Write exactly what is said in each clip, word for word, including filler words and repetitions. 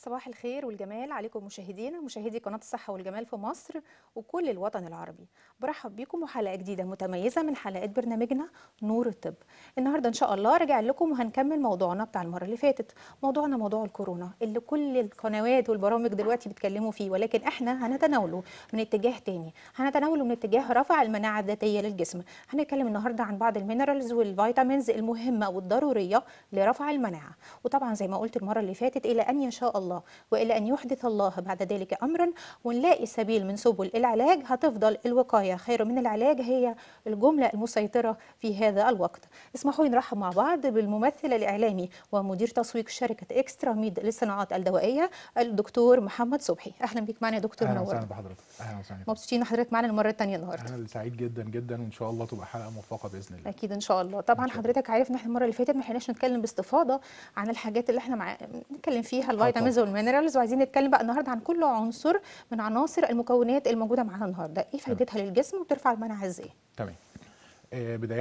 صباح الخير والجمال عليكم مشاهدينا مشاهدي قناة الصحة والجمال في مصر وكل الوطن العربي. برحب بكم وحلقة جديدة متميزة من حلقات برنامجنا نور الطب. النهاردة إن شاء الله راجع لكم وهنكمل موضوعنا بتاع المرة اللي فاتت. موضوعنا موضوع الكورونا اللي كل القنوات والبرامج دلوقتي بيتكلموا فيه، ولكن احنا هنتناوله من اتجاه تاني، هنتناوله من اتجاه رفع المناعة الذاتية للجسم. هنتكلم النهاردة عن بعض المينرالز والفيتامينز المهمة والضرورية لرفع المناعة. وطبعا زي ما قلت المرة اللي فاتت، إلى أن يشاء الله وإلى أن يحدث الله بعد ذلك أمرا ونلاقي سبيل من سبل العلاج، هتفضل الوقاية خير من العلاج هي الجملة المسيطرة في هذا الوقت. اسمحوا لي نرحب مع بعض بالممثل الإعلامي ومدير تسويق شركة إكسترا ميد للصناعات الدوائية الدكتور محمد صبحي. أهلا بك معنا يا دكتور، اهلا منور. وسهلا بحضرتك. اهلا وسهلا. مبسوطين حضرتك معنا المرة الثانية النهارده. انا سعيد جدا جدا وان شاء الله تبقى حلقه موفقه باذن الله. اكيد ان شاء الله. طبعا شاء حضرتك عارف ان احنا المره اللي فاتت ما لحقناش نتكلم باستفاضه عن الحاجات اللي احنا مع... نتكلم فيها الفيتامينز والمينرالز، وعايزين نتكلم بقى النهارده عن كل عنصر من عناصر المكونات الموجوده معانا النهارده، ايه فائدتها للجسم وبترفع المناعه ازاي. تمام. آه بدايه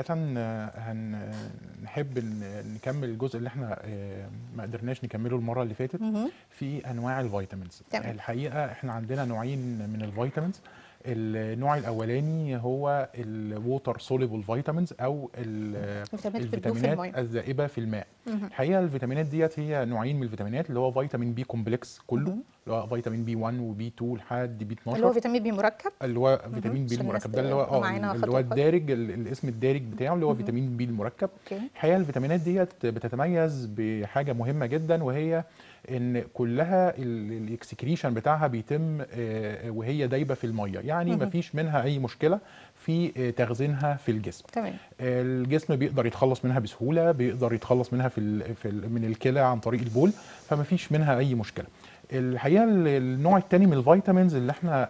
هنحب نكمل الجزء اللي احنا آه ما قدرناش نكمله المره اللي فاتت في انواع الفيتامينز. تمام. الحقيقه احنا عندنا نوعين من الفيتامينز. النوع الاولاني هو الووتر سوليبل فيتامينز او الفيتامينات الذائبه في الماء. الحقيقه الفيتامينات ديت هي نوعين من الفيتامينات، اللي هو فيتامين بي كومبلكس كله، اللي هو فيتامين بي واحد وبي اتنين لحد بي اتناشر، اللي هو فيتامين بي مركب، اللي هو فيتامين بي المركب ده اللي هو اه اللي هو الدارج، الاسم الدارج بتاعه اللي هو فيتامين بي المركب. الحقيقه الفيتامينات ديت بتتميز بحاجه مهمه جدا، وهي ان كلها الاكسكريشن بتاعها بيتم وهي دايبه في الميه، يعني ما فيش منها اي مشكله في تخزينها في الجسم. تمام. الجسم بيقدر يتخلص منها بسهوله، بيقدر يتخلص منها في, ال في ال من الكلى عن طريق البول، فما فيش منها اي مشكله. الحقيقه النوع الثاني من الفيتامينز اللي احنا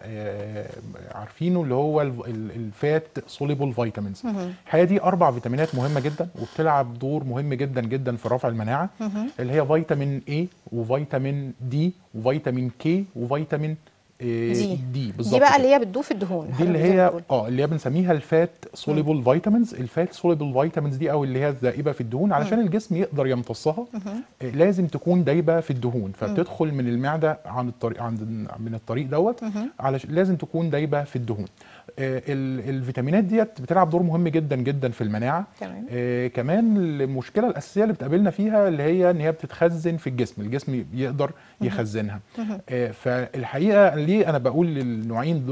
عارفينه اللي هو الفات سوليبل فيتامينز. الحقيقه دي اربع فيتامينات مهمه جدا وبتلعب دور مهم جدا جدا في رفع المناعه، اللي هي فيتامين A وفيتامين D وفيتامين K وفيتامين دي دي بالظبط. دي بقى اللي هي بتدوب في الدهون، دي اللي هي اه اللي هي بنسميها الفات سوليبل فيتامينز. الفات سوليبل فيتامينز دي او اللي هي الذائبه في الدهون، علشان مم. الجسم يقدر يمتصها آه لازم تكون دايبه في الدهون، فبتدخل من المعده عن الطريق عند من الطريق دوت، علشان لازم تكون دايبه في الدهون. آه الفيتامينات ديت بتلعب دور مهم جدا جدا في المناعه. تمام. آه كمان المشكله الاساسيه اللي بتقابلنا فيها اللي هي ان هي بتتخزن في الجسم، الجسم يقدر يخزنها. آه فالحقيقه ليه انا بقول النوعين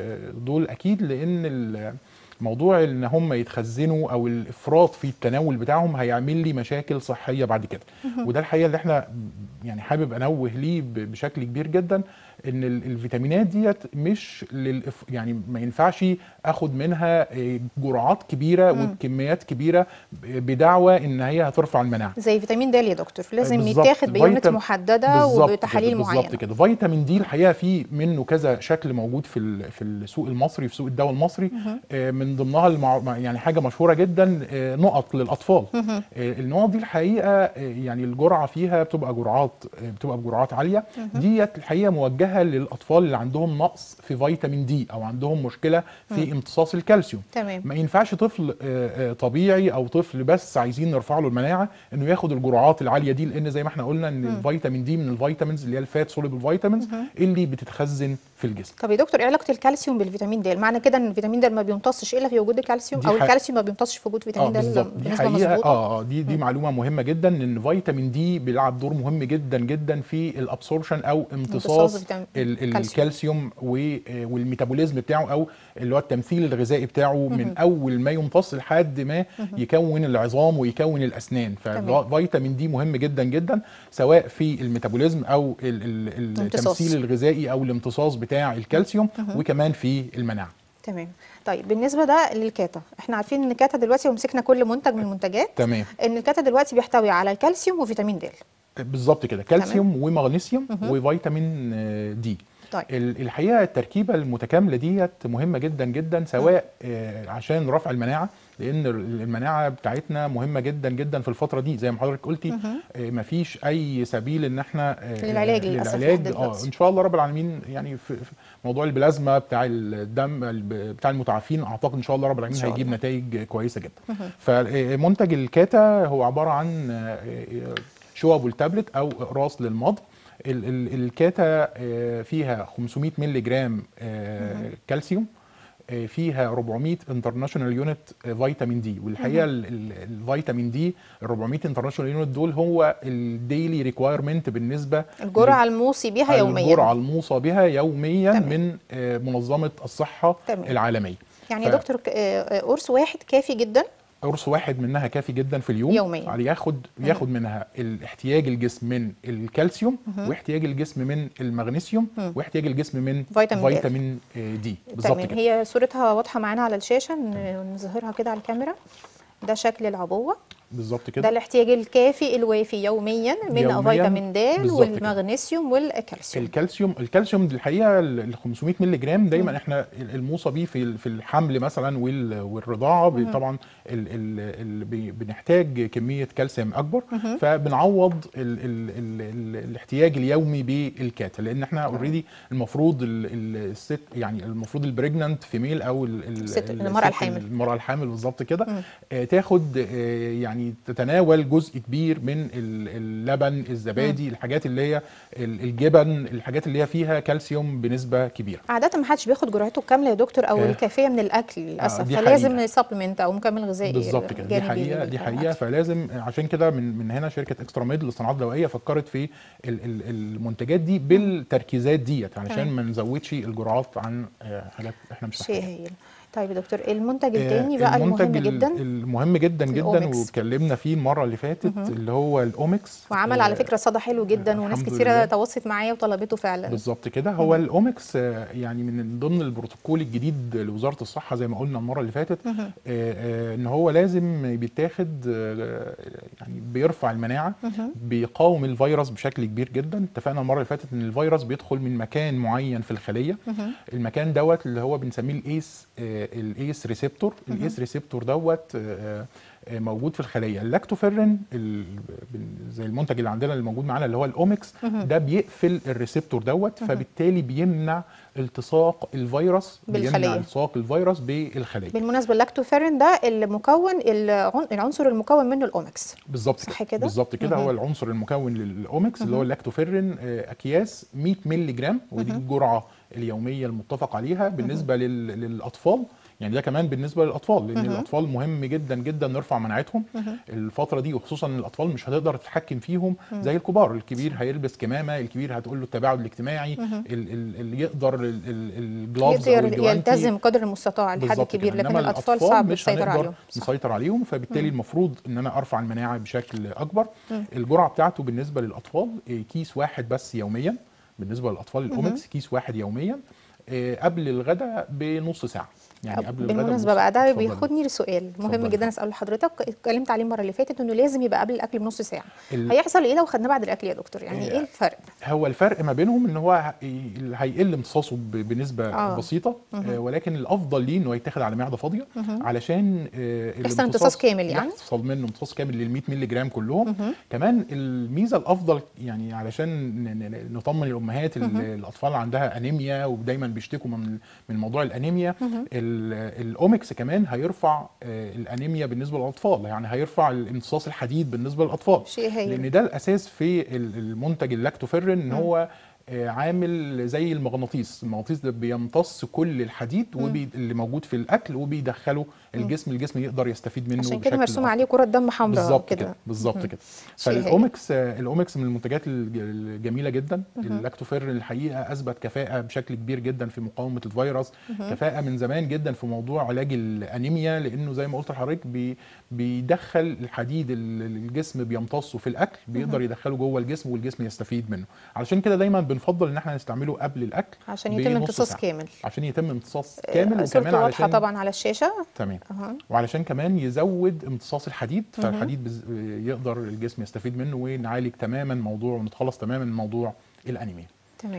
دول اكيد، لان الموضوع ان هم يتخزنوا او الافراط في التناول بتاعهم هيعمل لي مشاكل صحيه بعد كده. وده الحقيقه اللي احنا يعني حابب انوه ليه بشكل كبير جدا، ان الفيتامينات ديت مش للإف... يعني ما ينفعش اخد منها جرعات كبيره وبكميات كبيره بدعوى ان هي هترفع المناعه. زي فيتامين د يا دكتور لازم يتاخد بيونت فيتام... محدده وبتحاليل معينه. بالظبط كده. فيتامين دي الحقيقه في منه كذا شكل موجود في في السوق المصري، في سوق الدواء المصري. من ضمنها المع... يعني حاجه مشهوره جدا نقط للاطفال. النقط دي الحقيقه يعني الجرعه فيها بتبقى جرعات بتبقى بجرعات عاليه. ديت الحقيقه موجهه للاطفال اللي عندهم نقص في فيتامين دي او عندهم مشكله في م. امتصاص الكالسيوم. تمام. ما ينفعش طفل طبيعي او طفل بس عايزين نرفع له المناعه انه ياخد الجرعات العاليه دي، لان زي ما احنا قلنا ان م. الفيتامين دي من الفيتامينز اللي هي الفات سوليبل فيتامينز اللي بتتخزن في الجسم. طب يا دكتور ايه علاقه الكالسيوم بالفيتامين د؟ معنى كده ان الفيتامين د ما بيمتصش الا في وجود الكالسيوم، او الكالسيوم ما بيمتصش في وجود فيتامين د بنسبه مظبوطه؟ اه دي دي م. معلومه مهمه جدا، ان فيتامين دي بيلعب دور مهم جدا جدا في الابسوربشن او امتصاص الكالسيوم والميتابوليزم بتاعه، او اللي هو التمثيل الغذائي بتاعه من اول ما يمتص لحد ما يكون العظام ويكون الاسنان. ففيتامين دي مهم جدا جدا سواء في الميتابوليزم او التمثيل الغذائي او الامتصاص بتاع الكالسيوم، وكمان في المناعه. تمام. طيب بالنسبه ده للكاتا، احنا عارفين ان الكاتا دلوقتي ومسكنا كل منتج من المنتجات، تمام، ان الكاتا دلوقتي بيحتوي على الكالسيوم وفيتامين د. بالظبط كده، كالسيوم ومغنيسيوم وفيتامين دي. طيب. الحقيقه التركيبه المتكامله ديت مهمه جدا جدا، سواء آه عشان رفع المناعه، لان المناعه بتاعتنا مهمه جدا جدا في الفتره دي زي ما حضرتك قلتي. آه مفيش اي سبيل ان احنا آه للعلاج للعلاج اه ان شاء الله رب العالمين. يعني في موضوع البلازما بتاع الدم بتاع المتعافين اعتقد ان شاء الله رب العالمين هيجيب نتائج كويسه جدا. فمنتج الكاتا هو عباره عن شوب التابلت او اقراص للمضغ. ال- ال- الكاتا آه، فيها خمسمائة مللي جرام آه، كالسيوم، آه، فيها أربعمائة انترناشونال يونت فيتامين دي. والحقيقه ال- ال- الفيتامين دي ال أربعمائة انترناشونال يونت دول هو الديلي ريكوايرمنت بالنسبه الجرعه الموصي بيها للجرعه يوميا. الموصى بها يوميا تمام. من آه، منظمه الصحه تمام. العالميه. يعني يا دكتور ك- آه، آه، قرص واحد كافي جدا قرص واحد منها كافي جدا في اليوم. يوميا. على ياخد ياخد منها الاحتياج الجسم من الكالسيوم، واحتياج الجسم من المغنيسيوم، واحتياج الجسم من فيتامين د. فيتامين آه، دي. بالظبط تمام. كده. هي صورتها واضحه معانا على الشاشه، ن- نظهرها كده على الكاميرا. ده شكل العبوه، بالظبط ده كده. الاحتياج الكافي الوافي يوميا من يومياً. فيتامين د بالظبط كده. والمغنيسيوم والكالسيوم. الكالسيوم الكالسيوم دي الحقيقه ال خمسمائة مللي جرام دايما احنا الموصى بيه في في الحمل مثلا وال- والرضاعه. بي- طبعا ال ال ال بي- بنحتاج كميه كالسيوم اكبر، فبنعوض ال ال ال ال الاحتياج اليومي بالكاتا، لان احنا اوريدي المفروض ال- ال- الست يعني المفروض البريجننت فيميل او ال- ال- الست- ال- المرأة الست- الحامل. المراه الحامل بالظبط كده، آه، تاخد آه، يعني تتناول جزء كبير من ال- اللبن، الزبادي، الحاجات اللي هي ال- الجبن، الحاجات اللي هي فيها كالسيوم بنسبه كبيره. عادة ما حدش بياخد جرعته الكاملة يا دكتور او آه. الكافية من الاكل للاسف، دي فلازم حقيقة. سبلمنت او مكمل غذائي بالظبط كده. دي جانبي حقيقه دي حقيقه للأكل. فلازم عشان كده من من هنا شركه اكسترا ميد للصناعات الدوائيه فكرت في ال- ال- المنتجات دي بالتركيزات ديت علشان تمام. ما نزودش الجرعات عن آه، حاجات احنا مش شيء محتاجينها. هايل. طيب يا دكتور المنتج آه، التاني بقى المهم المنتج ال- جدا المهم جدا جدا الأوميكس. واتكلمنا فيه المره اللي فاتت اللي هو الاوميكس. وعمل على فكرة صدى حلو جدا، وناس الحمد كتيرة لله. تواصلت معايا وطلبته فعلا. بالظبط كده. هو الاوميكس آه، يعني من ضمن البروتوكول الجديد لوزاره الصحه زي ما قلنا المره اللي فاتت، آه، آه، ان هو لازم بيتاخد آه، يعني بيرفع المناعه، بيقاوم الفيروس بشكل كبير جدا. اتفقنا المره اللي فاتت ان الفيروس بيدخل من مكان معين في الخليه، المكان دوت اللي هو بنسميه الايس آه، الايس ريسبتور. الايس ريسبتور دوت آه، آه، موجود في الخليه. اللاكتوفيرين ال- زي المنتج اللي عندنا اللي موجود معانا اللي هو الاوميكس ده بيقفل الريسبتور دوت، فبالتالي بيمنع التصاق الفيروس، بالخلية. بيمنع التصاق الفيروس بالخليه. بالمناسبة اللاكتوفيرين ده المكون العن- العنصر المكون منه الاوميكس. بالظبط صح كده. كده؟ بالظبط كده. هو العنصر المكون للاوميكس اللي هو اللاكتوفيرين، آه، اكياس مائة مللي جرام، ودي الجرعه اليوميه المتفق عليها بالنسبه لل- للاطفال. يعني ده كمان بالنسبه للاطفال، لان الاطفال مهم جدا جدا نرفع مناعتهم الفتره دي، وخصوصا ان الاطفال مش هتقدر تتحكم فيهم زي الكبار. الكبير هيلبس كمامه، الكبير هتقول له التباعد الاجتماعي، ال- ال- اللي يقدر ال- ال- الجلافز او يقدر الجوانتي. يلتزم قدر المستطاع الحد بالظبط الكبير، كده. لكن إنما الاطفال صعب مش تسيطر هنقدر عليهم. صح. نسيطر عليهم، فبالتالي المفروض ان انا ارفع المناعه بشكل اكبر. الجرعه بتاعته بالنسبه للاطفال آه، كيس واحد بس يوميا. بالنسبه للاطفال الاوميكس كيس واحد يوميا آه، قبل الغداء بنص ساعه. يعني قبل الغداء بالمناسبة بنص بقى ساعة. ده اتفضل. بياخدني لسؤال مهم اتفضل. جدا اساله لحضرتك. اتكلمت عليه المره اللي فاتت انه لازم يبقى قبل الاكل بنص ساعه. ال- هيحصل ايه لو خدناه بعد الاكل يا دكتور؟ يعني ايه الفرق؟ هو الفرق ما بينهم ان هو هي- هيقل امتصاصه ب- بنسبه آه. بسيطه، آه، ولكن الافضل ليه انه يتاخد على معده فاضيه علشان آه، يحصل امتصاص كامل يعني؟ يحصل منه امتصاص كامل لل مائة مللي جرام كلهم. كمان الميزه الافضل يعني علشان ن- ن- نطمن الامهات اللي الاطفال عندها انيميا ودايما بيشتكوا من من موضوع الانيميا، ال- الاوميكس كمان هيرفع آه، الانيميا بالنسبه للاطفال، يعني هيرفع امتصاص الحديد بالنسبه للاطفال. شيء هايل. لان ده الاساس في ال- المنتج اللاكتوفيرين، ان هو آه، عامل زي المغناطيس. المغناطيس ده بيمتص كل الحديد وبي... اللي موجود في الاكل وبيدخله الجسم، الجسم يقدر يستفيد منه عشان بشكل كده مرسوم أفضل. عليه كرة دم حمراء بالظبط كده. كده. بالظبط كده. شيء هايل. فالاوميكس آه، الاوميكس من المنتجات الج- الجميله جدا. اللاكتوفيرين الحقيقه اثبت كفاءه بشكل كبير جدا في مقاومه الفيروس، كفاءه من زمان جدا في موضوع علاج الانيميا، لانه زي ما قلت لحضرتك بي... بيدخل الحديد اللي الجسم بيمتصه في الاكل، بيقدر يدخله جوه الجسم والجسم يستفيد منه. علشان كده دايما بنفضل ان احنا نستعمله قبل الاكل عشان يتم بنص امتصاص ساعة. كامل. عشان يتم امتصاص كامل، وكمان صورته واضحة علشان طبعا على الشاشة. تمام. أها. وعلشان كمان يزود امتصاص الحديد، فالحديد بز... يقدر الجسم يستفيد منه، ونعالج تماما موضوع ونتخلص تماما من موضوع الانيميا. تمام.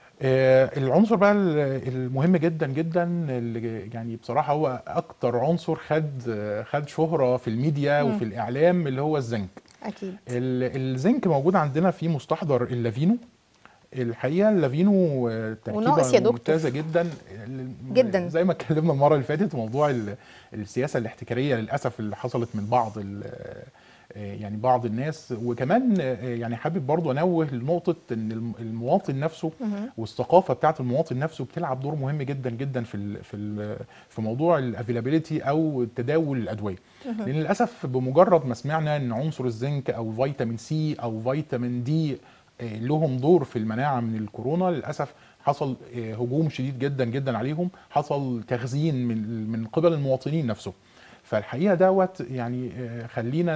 آه العنصر بقى ال- المهم جدا جدا اللي يعني بصراحه هو اكتر عنصر خد آه، خد شهره في الميديا وفي الاعلام، اللي هو الزنك. اكيد. ال- الزنك موجود عندنا في مستحضر اللافينو. الحقيقه اللافينو آه، وناقص يا تركيبه دكتور. ممتازه جدا جدا. زي ما اتكلمنا المره اللي فاتت. موضوع ال- السياسه الاحتكاريه للاسف اللي حصلت من بعض ال- يعني بعض الناس. وكمان يعني حابب برضو انوه لنقطه ان المواطن نفسه والثقافه بتاعت المواطن نفسه بتلعب دور مهم جدا جدا في ال في ال في موضوع الافيلابيلتي او تداول الادويه. لان للاسف بمجرد ما سمعنا ان عنصر الزنك او فيتامين سي او فيتامين دي لهم دور في المناعه من الكورونا، للاسف حصل هجوم شديد جدا جدا عليهم، حصل تخزين من من قبل المواطنين نفسهم. فالحقيقه دوت يعني خلينا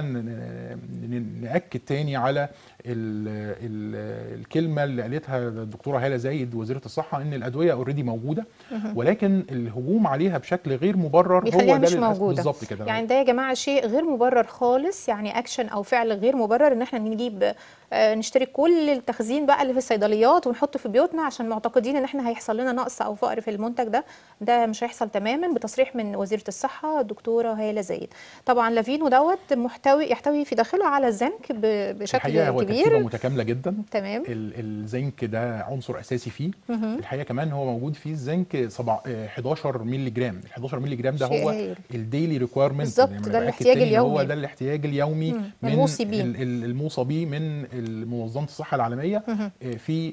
ناكد تاني على ال ال الكلمه اللي قالتها الدكتوره هاله زايد وزيره الصحه، ان الادويه اوريدي موجوده، ولكن الهجوم عليها بشكل غير مبرر هو ده مش موجوده بالظبط كده. يعني ده يا جماعه شيء غير مبرر خالص، يعني اكشن او فعل غير مبرر ان احنا نجيب آه نشتري كل التخزين بقى اللي في الصيدليات ونحطه في بيوتنا عشان معتقدين ان احنا هيحصل لنا نقص او فقر في المنتج ده. ده مش هيحصل تماما، بتصريح من وزيره الصحه الدكتوره هاله زايد. طبعا لافينو دوت محتوي يحتوي في داخله على الزنك بشكل كبير. هو تركيبه متكامله جدا. تمام. الزنك ده عنصر اساسي فيه. الحقيقه كمان هو موجود فيه الزنك حداشر مللي جرام. ال حداشر مللي جرام ده هو الديلي ريكويرمنت بالظبط، ده الاحتياج اليومي. هو ده الاحتياج اليومي مم. من الموصي بيه الموصى بيه من منظمه الصحه العالميه في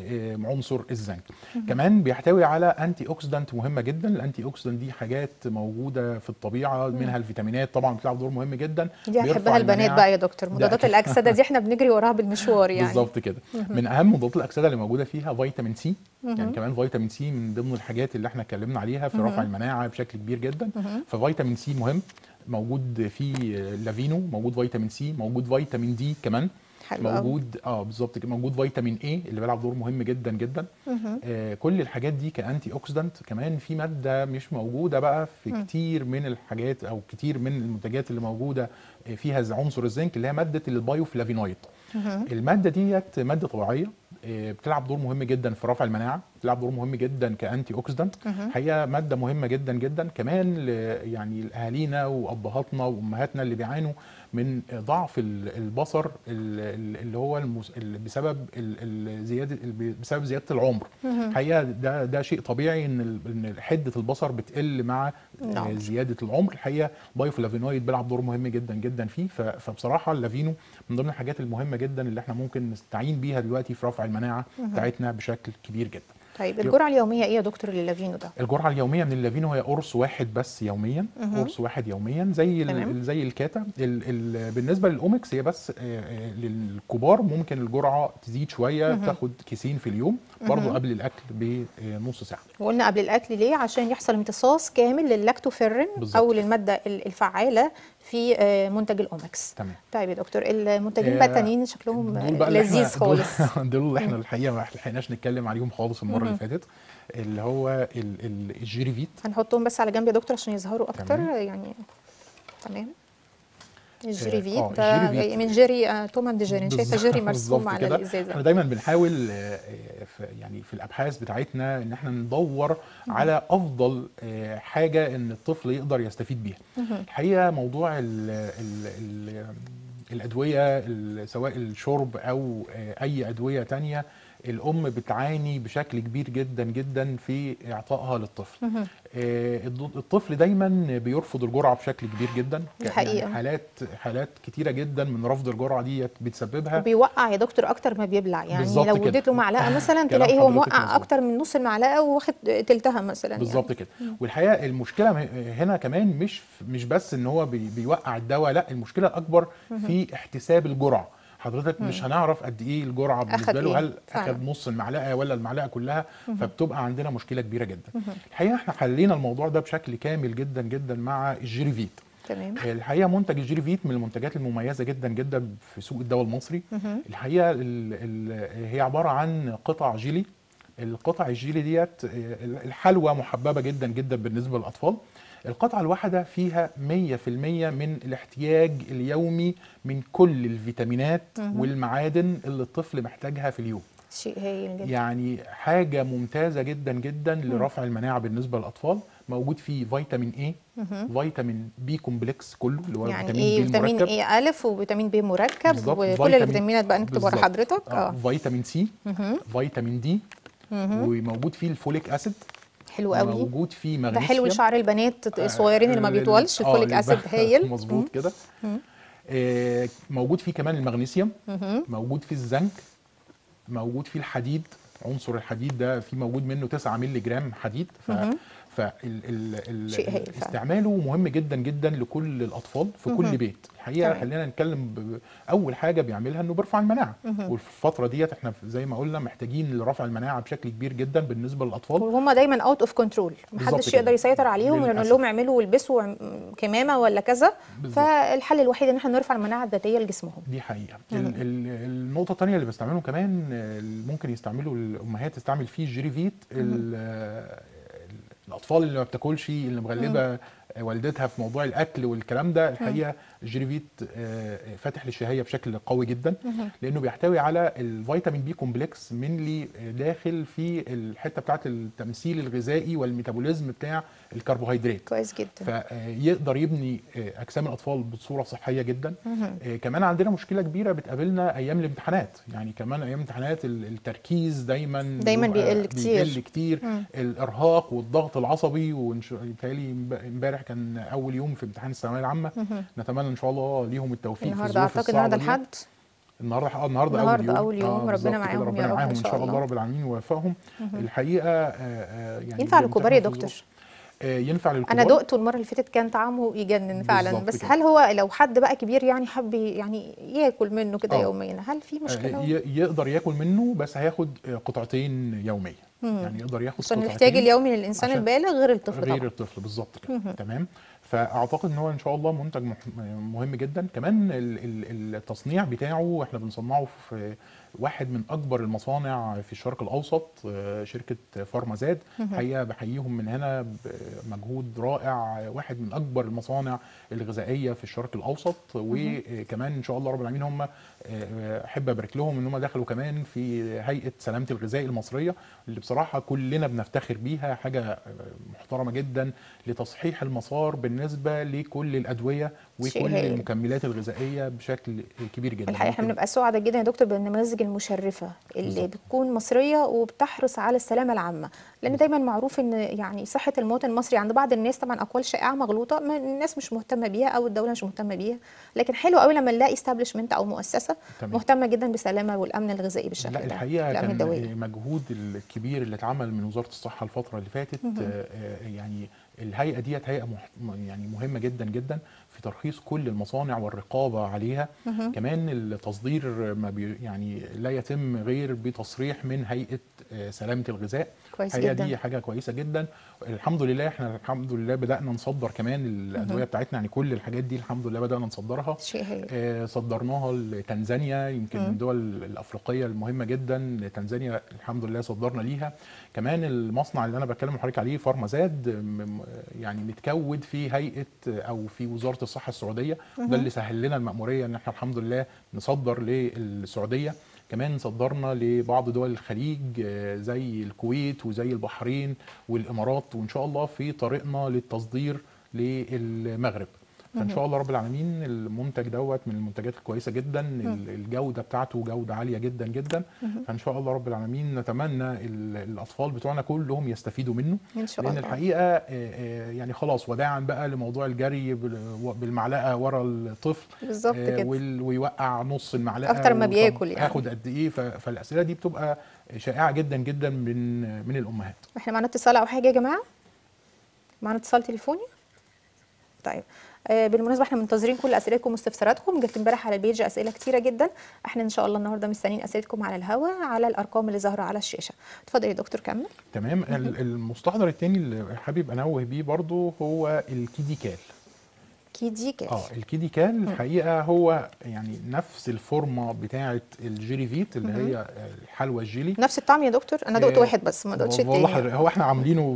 عنصر الزنك. كمان بيحتوي على انتي اوكسيدانت مهمه جدا. الانتي اوكسيدانت دي حاجات موجوده في الطبيعه، منها الفيتامينات طبعا بتلعب دور مهم جدا. دي هيحبها البنات بقى يا دكتور، مضادات الاكسده دي احنا بنجري وراها بالمشوار يعني. بالظبط كده. من اهم مضادات الاكسده اللي موجوده فيها فيتامين سي. يعني كمان فيتامين سي من ضمن الحاجات اللي احنا اتكلمنا عليها في رفع المناعه بشكل كبير جدا. ففيتامين سي مهم، موجود في لافينو، موجود فيتامين سي، موجود فيتامين دي كمان، موجود اه بالظبط كده، موجود فيتامين اي اللي بيلعب دور مهم جدا جدا. آه كل الحاجات دي كانتي اوكسيدانت. كمان في ماده مش موجوده بقى في مم. كتير من الحاجات او كتير من المنتجات اللي موجوده فيها عنصر الزنك، اللي هي ماده البايوفلافينويد. الماده ديت ماده طبيعيه بتلعب دور مهم جدا في رفع المناعه، بتلعب دور مهم جدا كانتي اوكسيدانت. هي ماده مهمه جدا جدا كمان يعني لاهالينا وابهاتنا وامهاتنا اللي بيعانوا من ضعف البصر اللي هو المس... اللي بسبب الزياده بسبب زياده العمر. الحقيقه ده ده شيء طبيعي ان ان حده البصر بتقل مع نعم. زياده العمر. الحقيقه بايوفلافينويد بيلعب دور مهم جدا جدا فيه. فبصراحه اللافينو من ضمن الحاجات المهمه جدا اللي احنا ممكن نستعين بيها دلوقتي في رفع المناعه بتاعتنا بشكل كبير جدا. طيب الجرعه اليوميه ايه يا دكتور للافينو ده؟ الجرعه اليوميه من اللافينو هي قرص واحد بس يوميا. مه. قرص واحد يوميا زي ال زي الكاتا. ال ال بالنسبه للاومكس هي بس للكبار ممكن الجرعه تزيد شويه، مه. تاخد كيسين في اليوم برضه قبل الاكل بنص ساعه. وقلنا قبل الاكل ليه؟ عشان يحصل امتصاص كامل لللاكتوفيرين او للماده الفعاله في منتج الاومكس. تمام. طيب يا دكتور المنتجين بقى التانيين شكلهم لذيذ خالص. دول اللي احنا الحقيقه ما لحقناش نتكلم عليهم خالص المره اللي فاتت، اللي هو الجيريفيت. هنحطهم بس على جنب يا دكتور عشان يظهروا اكتر. تمام. يعني تمام. الجيريفيت آه ده جاي من جيري آه توم اند جيري. شايفه جيري مرسوم على الازازه. احنا دايما بنحاول آه في يعني في الابحاث بتاعتنا ان احنا ندور مم. على افضل آه حاجه ان الطفل يقدر يستفيد بيها. الحقيقه موضوع ال ال ال الادويه سواء الشرب او آه اي ادويه تانية، الام بتعاني بشكل كبير جدا جدا في اعطائها للطفل. آه الطفل دايما بيرفض الجرعه بشكل كبير جدا. الحقيقه يعني حالات حالات كتيره جدا من رفض الجرعه دي بتسببها. وبيوقع يا دكتور اكتر ما بيبلع. يعني لو اديت له معلقه مثلا تلاقيه هو موقع اكتر من نص المعلقه واخد تلتها مثلا. بالظبط يعني. كده. والحقيقه المشكله هنا كمان مش مش بس ان هو بيوقع الدواء، لا المشكله الاكبر في احتساب الجرعه. حضرتك مم. مش هنعرف قد ايه الجرعه بالنسبه له، هل اخذ نص المعلقه ولا المعلقه كلها. مم. فبتبقى عندنا مشكله كبيره جدا. مم. الحقيقه احنا حلينا الموضوع ده بشكل كامل جدا جدا مع الجيريفيت. تمام. الحقيقه منتج الجيريفيت من المنتجات المميزه جدا جدا في سوق الدواء المصري. مم. الحقيقه ال ال هي عباره عن قطع جيلي. القطع الجيلي ديت الحلوى محببه جدا جدا بالنسبه للاطفال. القطعة الواحدة فيها مية في المية من الاحتياج اليومي من كل الفيتامينات مه. والمعادن اللي الطفل محتاجها في اليوم. شيء هايل جدا. يعني حاجة ممتازة جدا جدا مه. لرفع المناعة بالنسبة للأطفال. موجود فيه فيتامين اي، فيتامين بي كومبلكس كله اللي هو يعني فيتامين بي فيتامين اي الف وفيتامين بي مركب وكل الفيتامينات بقى نكتب ورا حضرتك. اه فيتامين سي، مه. فيتامين دي، مه. وموجود فيه الفوليك اسيد. حلو قوي. موجود فيه مغنيسيوم. ده حلو لشعر البنات الصغيرين اللي ما بيطولش. الفوليك اسيد هايل. مظبوط كده. آه، موجود فيه كمان المغنيسيوم، موجود فيه الزنك، موجود فيه الحديد. عنصر الحديد ده في موجود منه تسعة مللي جرام حديد. ف شيء هايل فعلا. فاستعماله مهم جدا جدا لكل الاطفال في كل بيت. الحقيقه تمام. خلينا نتكلم ب- اول حاجه بيعملها انه بيرفع المناعه، وفي الفتره ديت احنا زي ما قلنا محتاجين لرفع المناعه بشكل كبير جدا بالنسبه للاطفال. وهم دايما اوت اوف كنترول، بالظبط محدش كده. يقدر يسيطر عليهم، ونقول للاسف. لهم اعملوا والبسوا عم- كمامه ولا كذا. بالظبط. فالحل الوحيد ان احنا نرفع المناعه الذاتيه لجسمهم. دي حقيقه. ال- ال- النقطه الثانيه اللي بستعملهم كمان، آه، اللي ممكن يستعملوا الامهات تستعمل فيه الجيريفيت. ال- آه، الاطفال اللي ما بتاكلش، اللي مغلبه والدتها في موضوع الاكل والكلام ده، الحقيقه الجيريفيت آه، فاتح للشهيه بشكل قوي جدا، لانه بيحتوي على الفيتامين بي كومبلكس منلي داخل في الحته بتاعه التمثيل الغذائي والميتابوليزم بتاع الكربوهيدرات. كويس جدا. فيقدر يبني آه، اجسام الاطفال بصوره صحيه جدا. آه، كمان عندنا مشكله كبيره بتقابلنا ايام الامتحانات، يعني كمان ايام الامتحانات ال- التركيز دايما دايما بيبقى بيقل كتير. بيقل كتير. الارهاق والضغط العصبي. وبالتالي امبارح كان اول يوم في امتحان الثانويه العامه. نتمنى ان شاء الله ليهم التوفيق في النهارده الظروف اعتقد الصعبه النهارده دي. الحد النهارده اه النهارده النهارده اول يوم. اول يوم آه ربنا بالظبط كده. معاهم يا ربنا رب معاهم ان ان شاء شاء الله الله. رب العالمين ويوفقهم. الحقيقه آه، آه، يعني ينفع للكبار يا بيمتحنوا في دكتور؟ ظروف- آه، ينفع للكبار. انا دقته المره اللي فاتت كان طعمه يجنن فعلا، بالظبط بس كده. هل هو لو حد بقى كبير يعني حب يعني ياكل منه كده آه. يوميا، هل في آه، مشكله؟ ي- يقدر ياكل منه، بس هياخد آه، قطعتين يوميا. يعني يقدر ياخد عشان قطعتين الاحتياج اليومي للانسان عشان البالغ غير الطفل غير طبعا. الطفل. بالظبط كده. تمام. فاعتقد ان هو ان شاء الله منتج مح- مهم جدا. كمان ال- ال- التصنيع بتاعه احنا بنصنعه في واحد من اكبر المصانع في الشرق الاوسط، آه، شركه فارمازاد. حقيقه بحييهم من هنا بمجهود رائع. واحد من اكبر المصانع الغذائيه في الشرق الاوسط. وكمان ان شاء الله رب العالمين هم آه، احب ابارك لهم ان هم دخلوا كمان في هيئه سلامه الغذاء المصريه، اللي بصراحه كلنا بنفتخر بيها. حاجه آه، محترمه جدا لتصحيح المسار بالنسبه لكل الادويه شيء وكل هايل. المكملات الغذائيه بشكل كبير جدا. الحقيقه احنا ممكن- بنبقى سعداء جدا يا دكتور بالنماذج المشرفه اللي بالظبط. بتكون مصريه وبتحرص على السلامه العامه، لان دايما معروف ان يعني صحه المواطن المصري عند بعض الناس طبعا اقوال شائعه مغلوطه، ما الناس مش مهتمه بيها او الدوله مش مهتمه بيها، لكن حلو قوي لما نلاقي استابلشمنت او مؤسسه تمام. مهتمه جدا بالسلامه والامن الغذائي بالشكل لا ده، الحقيقه الامن كان الدوائي. مجهود الكبير اللي اتعمل من وزاره الصحه الفتره اللي فاتت. آه، آه، يعني الهيئه ديت هيئه مح... يعني مهمه جدا جدا في ترخيص كل المصانع والرقابه عليها. كمان التصدير ما بي يعني لا يتم غير بتصريح من هيئه آه، سلامه الغذاء. كويس الحقيقه جدا. دي حاجه كويسه جدا. الحمد لله احنا الحمد لله بدانا نصدر كمان الادويه بتاعتنا، يعني كل الحاجات دي الحمد لله بدانا نصدرها. شيء هايل. آه، صدرناها لتنزانيا، يمكن من الدول الافريقيه المهمه جدا. تنزانيا الحمد لله صدرنا ليها. كمان المصنع اللي انا بتكلم حضرتك عليه فارمازاد، م- يعني متكود في هيئه او في وزاره الصحه السعوديه. ده اللي سهل لنا المأموريه ان احنا الحمد لله نصدر للسعوديه. كمان صدرنا لبعض دول الخليج آه، زي الكويت وزي البحرين والامارات، وان شاء الله في طريقنا للتصدير للمغرب. فان شاء الله رب العالمين المنتج دوت من المنتجات الكويسه جدا. ال- الجوده بتاعته جوده عاليه جدا جدا. فان شاء الله رب العالمين نتمنى ال- الاطفال بتوعنا كلهم يستفيدوا منه. ان شاء لان الله. الحقيقه آه، آه، يعني خلاص وداعا بقى لموضوع الجري بال- بالمعلقه ورا الطفل. بالظبط آه، كده. وال- ويوقع نص المعلقه أكتر ما وطب بياكل يعني. هاخد قد ايه. ف- فالاسئله دي بتبقى شائعه جدا جدا من من الامهات. احنا معانا اتصال او حاجه يا جماعه؟ معانا اتصال تليفوني؟ طيب آه بالمناسبه احنا منتظرين كل اسئلتكم واستفساراتكم. جت امبارح على البيج اسئله كتيره جدا، احنا ان شاء الله النهارده مستنيين اسئلتكم على الهواء على الارقام اللي ظاهره على الشاشه. اتفضل يا دكتور كمل. تمام. ال- المستحضر التاني اللي حابب انوه بيه برضو هو الكيديكال. كيديكال. اه الكيديكال الحقيقه هو يعني نفس الفورمه بتاعه الجيريفيت اللي هي الحلوى الجيلي. نفس الطعم يا دكتور؟ انا دقت آه، واحد بس ما دقتش والله التاني. حضرتك- هو احنا عاملينه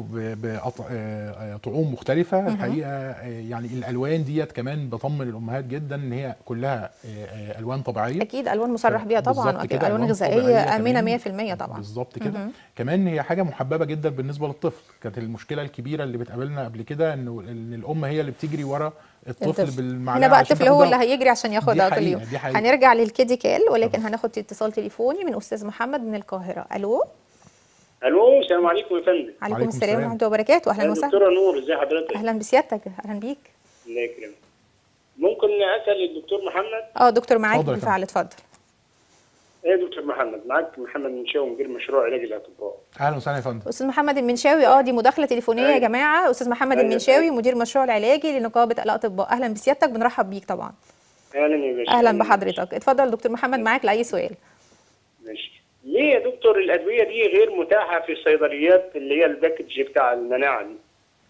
بطعوم مختلفه. الحقيقه آه، يعني الالوان ديت كمان بطمن الامهات جدا ان هي كلها آه، آه، الوان طبيعيه. اكيد الوان مصرح بيها طبعا، بالظبط واكيد كده، الوان ألوان غذائيه طبيعية امنه كمان. مية في المية طبعا. بالظبط كده. كمان هي حاجه محببه جدا بالنسبه للطفل. كانت المشكله الكبيره اللي بتقابلنا قبل كده انه ان الام هي اللي بتجري ورا الطفل الطفل. بالمعلقه هنا بقى عشان الطفل هو تاخدها. اللي هيجري عشان ياخدها دي كل يوم. حقيقة، دي حقيقة. هنرجع للكيديكال ولكن هناخد اتصال تليفوني من استاذ محمد من القاهره. الو. الو السلام عليكم يا فندم. عليكم وعليكم السلام السلام. ورحمه الله وبركاته. اهلا يا وسهلا. دكتوره نور، ازي حضرتك؟ اهلا بسيادتك، اهلا بيك. الله يكرمك. ممكن اسال الدكتور محمد؟ اه دكتور معاك اتفضل يا بالفعل، اتفضل. ايه يا دكتور محمد، معاك محمد منشاوي مدير مشروع علاج الاطباء. اهلا وسهلا يا فندم. استاذ محمد المنشاوي، اه دي مداخله تليفونيه يا أيوة. جماعه. استاذ محمد أيوة. المنشاوي أيوة. مدير مشروع العلاجي لنقابه الاطباء، اهلا بسيادتك، بنرحب بيك طبعا. اهلا يا باشا. اهلا بحضرتك، اتفضل دكتور محمد معاك لاي سؤال. ماشي. ليه يا دكتور الادويه دي غير متاحه في الصيدليات اللي هي الباكج بتاع المناعه دي؟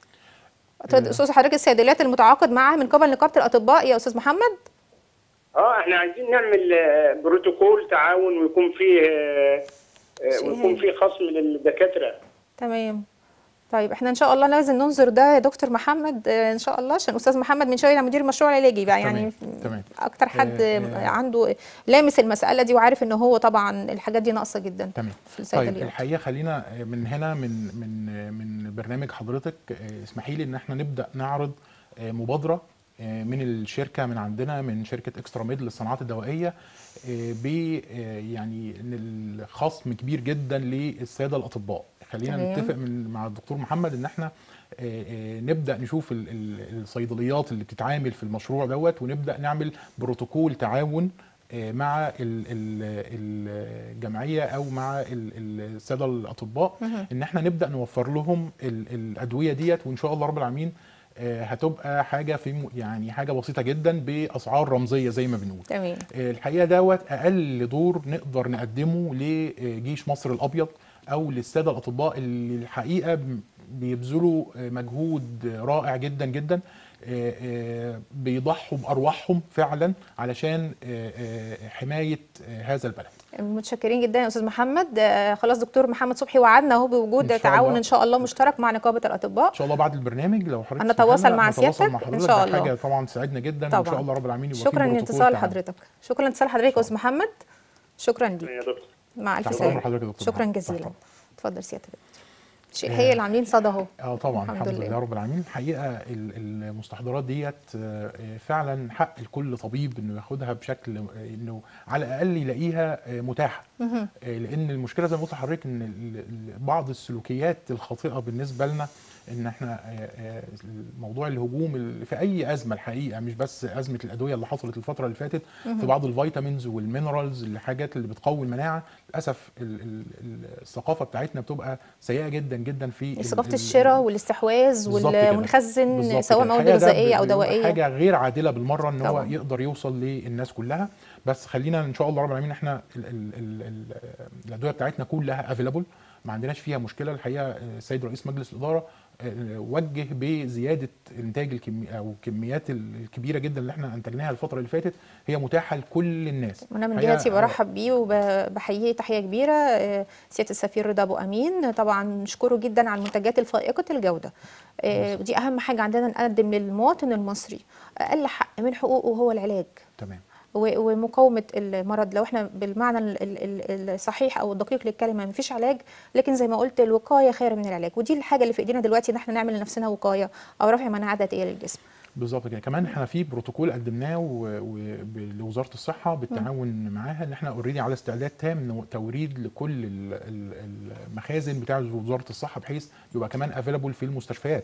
استاذ حضرتك الصيدليات المتعاقد معاها من قبل نقابه الاطباء يا استاذ محمد؟ اه احنا عايزين نعمل آه، بروتوكول تعاون ويكون فيه آه، آه، شيء ويكون هايل. فيه خصم للدكاتره. تمام. طيب احنا ان شاء الله لازم ننظر ده يا دكتور محمد، آه، ان شاء الله، عشان استاذ محمد منشاوي مدير مشروع علاجي بقى يعني تمام. تمام. اكتر حد آه، آه. عنده لامس المساله دي وعارف ان هو طبعا الحاجات دي ناقصه جدا تمام. في الصيدليات. طيب الحقيقه خلينا من هنا من من من برنامج حضرتك آه، اسمحي لي ان احنا نبدا نعرض آه، مبادره آه، من الشركه من عندنا من شركه اكسترا ميد للصناعات الدوائيه ب يعني ان الخصم كبير جدا للساده الاطباء. خلينا تمام. نتفق من مع الدكتور محمد ان احنا آه، آه، نبدا نشوف ال- ال- الصيدليات اللي بتتعامل في المشروع دوت، ونبدا نعمل بروتوكول تعاون آه، مع ال- ال- الجمعيه او مع ال- ال- الساده الاطباء، ان احنا نبدا نوفر لهم ال- الادويه ديت، وان شاء الله رب العالمين آه، هتبقى حاجه في م- يعني حاجه بسيطه جدا باسعار رمزيه زي ما بنقول. تمام. آه، الحقيقه دوت اقل دور نقدر نقدمه لجيش مصر الابيض او للساده الاطباء اللي الحقيقه ب- بيبذلوا آه، مجهود رائع جدا جدا، آه، آه، بيضحوا بارواحهم فعلا علشان آه، آه، حمايه آه، هذا البلد. متشكرين جدا يا استاذ محمد. آه، خلاص دكتور محمد صبحي وعدنا اهو بوجود إن شاء تعاون الله. ان شاء الله مشترك مع نقابه الاطباء. ان شاء الله بعد البرنامج لو حضرتك هنتواصل تسمحنا مع نتواصل سيادتك مع إن حضرتك، شاء ده الله. حاجه طبعا تساعدنا جدا طبعا. ان شاء الله رب العالمين. يبقى في شكرا بروتوكول لاتصال تعاون. حضرتك، شكرا لاتصال حضرتك يا استاذ محمد، شكرا ليك. يا دكتور. مع الف تحت سلامه. امر حضرتك يا دكتور شكرا محمد. جزيلا. تحت اتفضل سيادتك. شيء هي اللي عاملين صدى اهو. اه طبعا الحمد الحمد لله. لله رب العالمين. الحقيقه ال- المستحضرات ديت آه، فعلا حق لكل طبيب انه ياخدها بشكل آه، انه على الاقل يلاقيها آه، متاحه، آه، لان المشكله زي ما قلت لحضرتك ان ال- ال- بعض السلوكيات الخاطئه بالنسبه لنا ان احنا آه، آه، موضوع الهجوم اللي في اي ازمه الحقيقه، مش بس ازمه الادويه اللي حصلت الفتره اللي فاتت، في بعض الفيتامينز والمينرالز الحاجات اللي بتقوي المناعه، للاسف ال- ال- ال- الثقافه بتاعتنا بتبقى سيئه جدا جدا في ال- ثقافه ال- الشراء والاستحواذ بالظبط وال- كده. ونخزن بالظبط سواء كده. مواد الحقيقة ده غذائيه او بيبقى دوائيه. حاجه غير عادله بالمره ان هو طبعاً. يقدر يوصل للناس كلها. بس خلينا ان شاء الله رب العالمين احنا ال ال ال ال الادويه بتاعتنا كلها افيلابل، ما عندناش فيها مشكله. الحقيقه السيد رئيس مجلس الاداره آه، وجه بزياده انتاج الكمي او الكميات الكبيره جدا اللي احنا انتجناها الفتره اللي فاتت، هي متاحه لكل الناس. وانا من الحقيقة، جهتي برحب بيه وبحييه تحيه كبيره. آه، سياده السفير رضا ابو امين طبعا نشكره جدا على المنتجات الفائقه الجوده. آه، دي اهم حاجه عندنا، نقدم للمواطن المصري اقل حق من حقوقه هو العلاج تمام. و- ومقاومه المرض. لو احنا بالمعنى ال- ال- ال- الصحيح او الدقيق للكلمه مفيش علاج، لكن زي ما قلت الوقايه خير من العلاج، ودي الحاجه اللي في ايدينا دلوقتي، ان احنا نعمل لنفسنا وقايه او رفع مناعه ذاتيه للجسم. بالظبط كده. كمان احنا في بروتوكول قدمناه و- و- ب- لوزاره الصحه بالتعاون معاها، ان احنا اوريدي على استعداد تام توريد لكل ال- ال- المخازن بتاع وزاره الصحه، بحيث يبقى كمان افيلابل في المستشفيات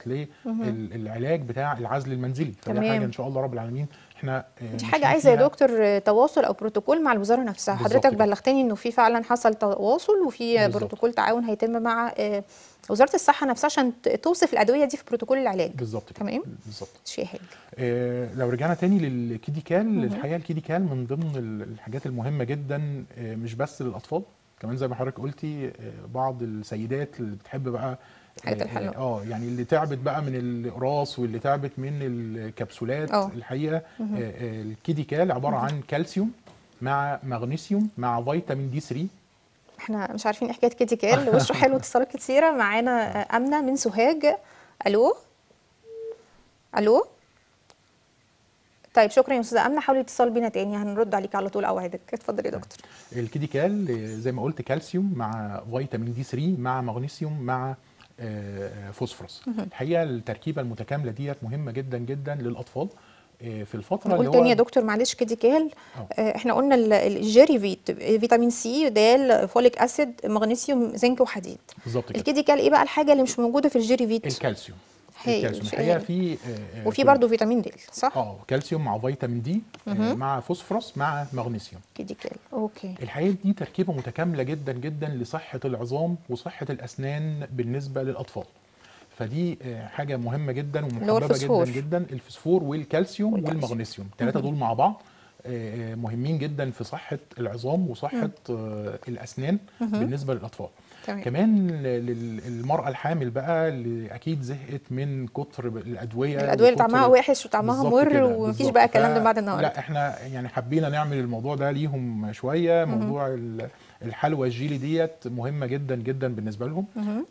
للعلاج بتاع العزل المنزلي. فدي تمام. حاجه ان شاء الله رب العالمين احنا آه، دي ماشيين حاجه عايزه يا فيها. دكتور تواصل او بروتوكول مع الوزاره نفسها. بالظبط حضرتك كده. بلغتني انه في فعلا حصل تواصل وفي بالظبط. بروتوكول تعاون هيتم مع آه، وزاره الصحه نفسها عشان ت- توصف الادويه دي في بروتوكول العلاج. بالظبط كده. تمام. بالظبط. شيء هايل. آه، لو رجعنا تاني للكيديكال، الحقيقه الكيديكال من ضمن ال- الحاجات المهمه جدا، آه، مش بس للاطفال، كمان زي ما حضرتك قلتي آه، بعض السيدات اللي بتحب بقى الحاجات آه، الحلوة. اه يعني اللي تعبت بقى من القراص واللي تعبت من الكبسولات. اه. الحقيقه آه، آه، الكيديكال عباره عن كالسيوم مع مغنيسيوم مع فيتامين دي ثلاثة. احنا مش عارفين إيه حكايه كيتيكال، وشه حلو. اتصالات كتيره معانا. آه، امنه من سوهاج. الو الو. طيب شكرا يا استاذه امنه، حاولي اتصال بينا تاني هنرد عليك على طول، اوعدك. اتفضل يا دكتور. الكيديكال آه، زي ما قلت كالسيوم مع فيتامين دي ثلاثة مع مغنيسيوم مع آه، فوسفورس. الحقيقه التركيبه المتكامله ديت مهمه جدا جدا للاطفال آه، في الفتره اللي نقول هو تاني يا دكتور معلش كيتيكال. آه. آه، احنا قلنا ال- الجيري فيت، فيتامين سي، دال، فوليك اسيد، مغنيسيوم، زنك وحديد. بالظبط كده. الكيتيكال ايه بقى الحاجه اللي مش موجوده في الجيري فيت؟ الكالسيوم. هايل، الكالسيوم شيء الحقيقه هايل. في آه، آه، وفي كل- برضو فيتامين د صح؟ اه كالسيوم مع فيتامين دي آه، مع فوسفورس مع مغنيسيوم. كده كده اوكي. الحقيقه دي تركيبه متكامله جدا جدا لصحه العظام وصحه الاسنان بالنسبه للاطفال. فدي آه، حاجه مهمه جدا اللي هو ومحببه جدا الفوسفور جدا، الفسفور والكالسيوم والكالسيوم. والمغنيسيوم الثلاثه دول مع بعض آه، آه، مهمين جدا في صحه العظام وصحه آه، الاسنان بالنسبه للاطفال. تمام. كمان للمرأة الحامل بقى اللي أكيد زهقت من كتر الأدوية الادويه اللي وكتر- طعمها وحش وطعمها بالظبط مر كده، ومفيش بالظبط. بقى الكلام ده ف- بعد النهارده. لا احنا يعني حبينا نعمل الموضوع ده ليهم شوية. موضوع ال- الحلوى الجيلي ديت مهمة جدا جدا بالنسبة لهم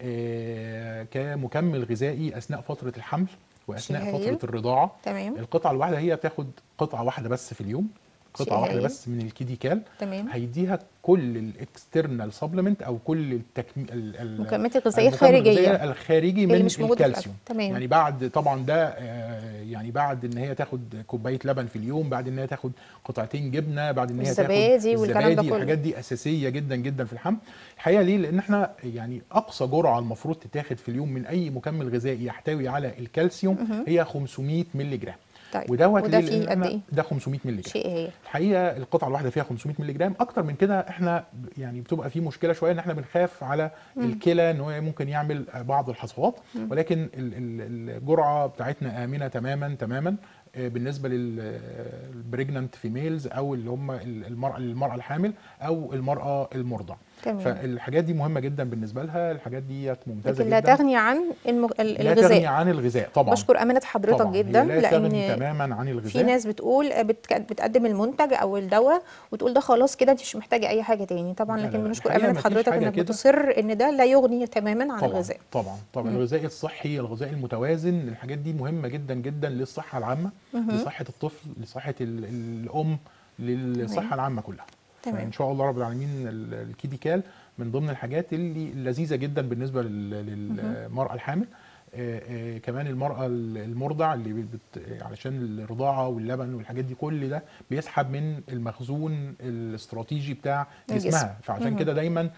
آه كمكمل غذائي أثناء فترة الحمل وأثناء شيء هايل. فترة الرضاعة. تمام. القطعة الواحدة هي بتاخد قطعة واحدة بس في اليوم، شيء قطعة واحدة هايل. بس من الكيديكال. تمام. هيديها كل الاكسترنال سبلمنت او كل التكمي... ال- ال- المكملات الغذائيه المكمل الخارجيه الغذائي الخارجي اللي من مش موجودة في الكالسيوم. الأكل. تمام. يعني بعد طبعا ده آه، يعني بعد ان هي تاخد كوبايه لبن في اليوم، بعد ان هي تاخد قطعتين جبنه، بعد ان هي تاخد الزبادي والكلام ده الزبادي، كله. الحاجات دي اساسيه جدا جدا في الحمل. الحقيقه ليه؟ لان احنا يعني اقصى جرعه المفروض تتاخد في اليوم من اي مكمل غذائي يحتوي على الكالسيوم هي خمسمائة مللي جرام. طيب ودوت وده ليه؟ فيه لأن قد إحنا ايه؟ ده خمسمائة مللي جرام. شيء هايل. الحقيقه القطعه الواحده فيها خمسمائة مللي جرام. اكتر من كده احنا ب- يعني بتبقى في مشكله شويه ان احنا بنخاف على الكلى ان هو ممكن يعمل بعض الحصوات، ولكن ال- ال- الجرعه بتاعتنا امنه تماما تماما آه، بالنسبه للبريجنانت فيميلز او اللي هم ال- المراه المراه الحامل او المراه المرضع. تمام. فالحاجات دي مهمه جدا بالنسبه لها. الحاجات دي ممتازه لكن لا جدا. تغني عن المغ... ال- لا تغني الغذاء. عن الغذاء طبعا. بشكر امانه حضرتك طبعا جدا، هي لا تغني لان تماما عن الغذاء. في ناس بتقول بتك... بتقدم المنتج او الدواء وتقول ده خلاص كده انت مش محتاجه اي حاجه تاني طبعا، لا، لكن لا، بنشكر الحقيقة امانه مفيش حضرتك حاجة انك كده. بتصر ان ده لا يغني تماما عن طبعا الغذاء. طبعا طبعا الغذاء الصحي، الغذاء المتوازن، الحاجات دي مهمه جدا جدا للصحه العامه، لصحه الطفل، لصحه ال- الام، للصحه العامه كلها. تمام. فان شاء الله رب العالمين ال- الكيديكال من ضمن الحاجات اللي لذيذه جدا بالنسبه لل- للمراه الحامل. آه، آه، كمان المرأة المرضع اللي بت... علشان الرضاعة واللبن والحاجات دي كل ده بيسحب من المخزون الاستراتيجي بتاع الجسم. جسمها. فعشان كده دايما ال...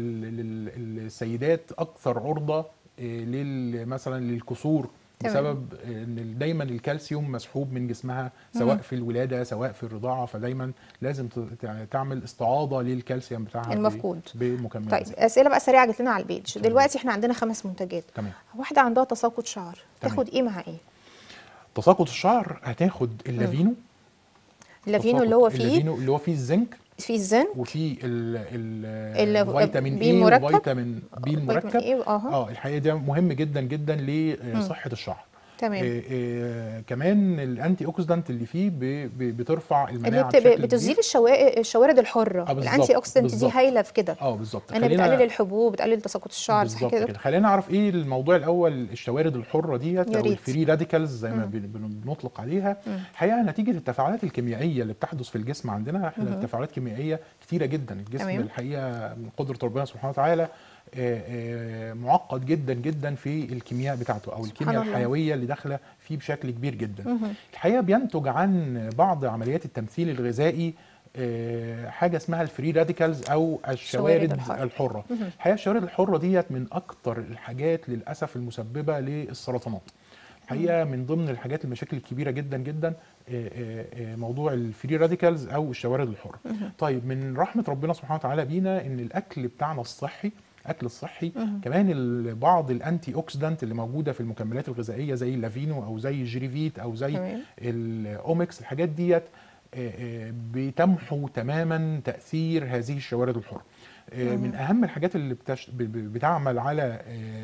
ال- السيدات أكثر عرضة آه، لل... مثلا للكسور تمام. بسبب ان دايما الكالسيوم مسحوب من جسمها سواء في الولاده سواء في الرضاعه، فدايما لازم ت- تعمل استعاضه للكالسيوم بتاعها ب- المفقود. بمكملات طيب غذائية. اسئله بقى سريعه جت لنا على البيج. دلوقتي احنا عندنا خمس منتجات. تمام. واحده عندها تساقط شعر تمام. تاخد ايه مع ايه؟ تساقط الشعر هتاخد اللافينو. اللافينو اللي هو فيه اللافينو اللي هو فيه الزنك فيه الزنك وفيه ال ال- ال فيتامين بي اي المركب. وفيتامين بي المركب. فيتامين إيه، أها. اه الحقيقه ده مهم جدا جدا لصحه الشعر. تمام. آه آه كمان الانتي اوكسيدانت اللي فيه ب- ب- بترفع اللي المناعه بت- بشكل كبير. بتزيل الشوائب الشوارد الحره. آه، بالظبط، الانتي اوكسيدنت دي بالظبط. هايله في كده. اه بالظبط. انا بتقلل الحبوب، بتقلل تساقط الشعر صح بالظبط كده؟ كده. خلينا نعرف ايه الموضوع الاول. الشوارد الحره ديت يا او ريت. الفري راديكالز زي ما بن- بن- بنطلق عليها. الحقيقه نتيجه التفاعلات الكيميائيه اللي بتحدث في الجسم عندنا، احنا التفاعلات كيميائيه كتيره جدا. الجسم تمام. الحقيقه من قدره ربنا سبحانه وتعالى آه، آه، معقد جدا جدا في الكيمياء بتاعته او الكيمياء الله. الحيويه اللي داخله فيه بشكل كبير جدا. الحقيقه بينتج عن بعض عمليات التمثيل الغذائي آه، حاجه اسمها الفري راديكالز او الشوارد الحرة. الحره. الحقيقه الشوارد الحره ديت من اكتر الحاجات للاسف المسببه للسرطانات. الحقيقه من ضمن الحاجات المشاكل الكبيره جدا جدا آه، آه، آه، موضوع الفري راديكالز او الشوارد الحره. طيب من رحمه ربنا سبحانه وتعالى بينا ان الاكل بتاعنا الصحي، الاكل الصحي كمان ال- بعض الانتي اوكسيدانت اللي موجوده في المكملات الغذائيه زي اللافينو او زي الجيريفيت او زي تمام. الاوميكس، الحاجات ديت آه، آه، بتمحو تماما تاثير هذه الشوارد الحره. آه، من اهم الحاجات اللي بتش... ب- ب- بتعمل على آه،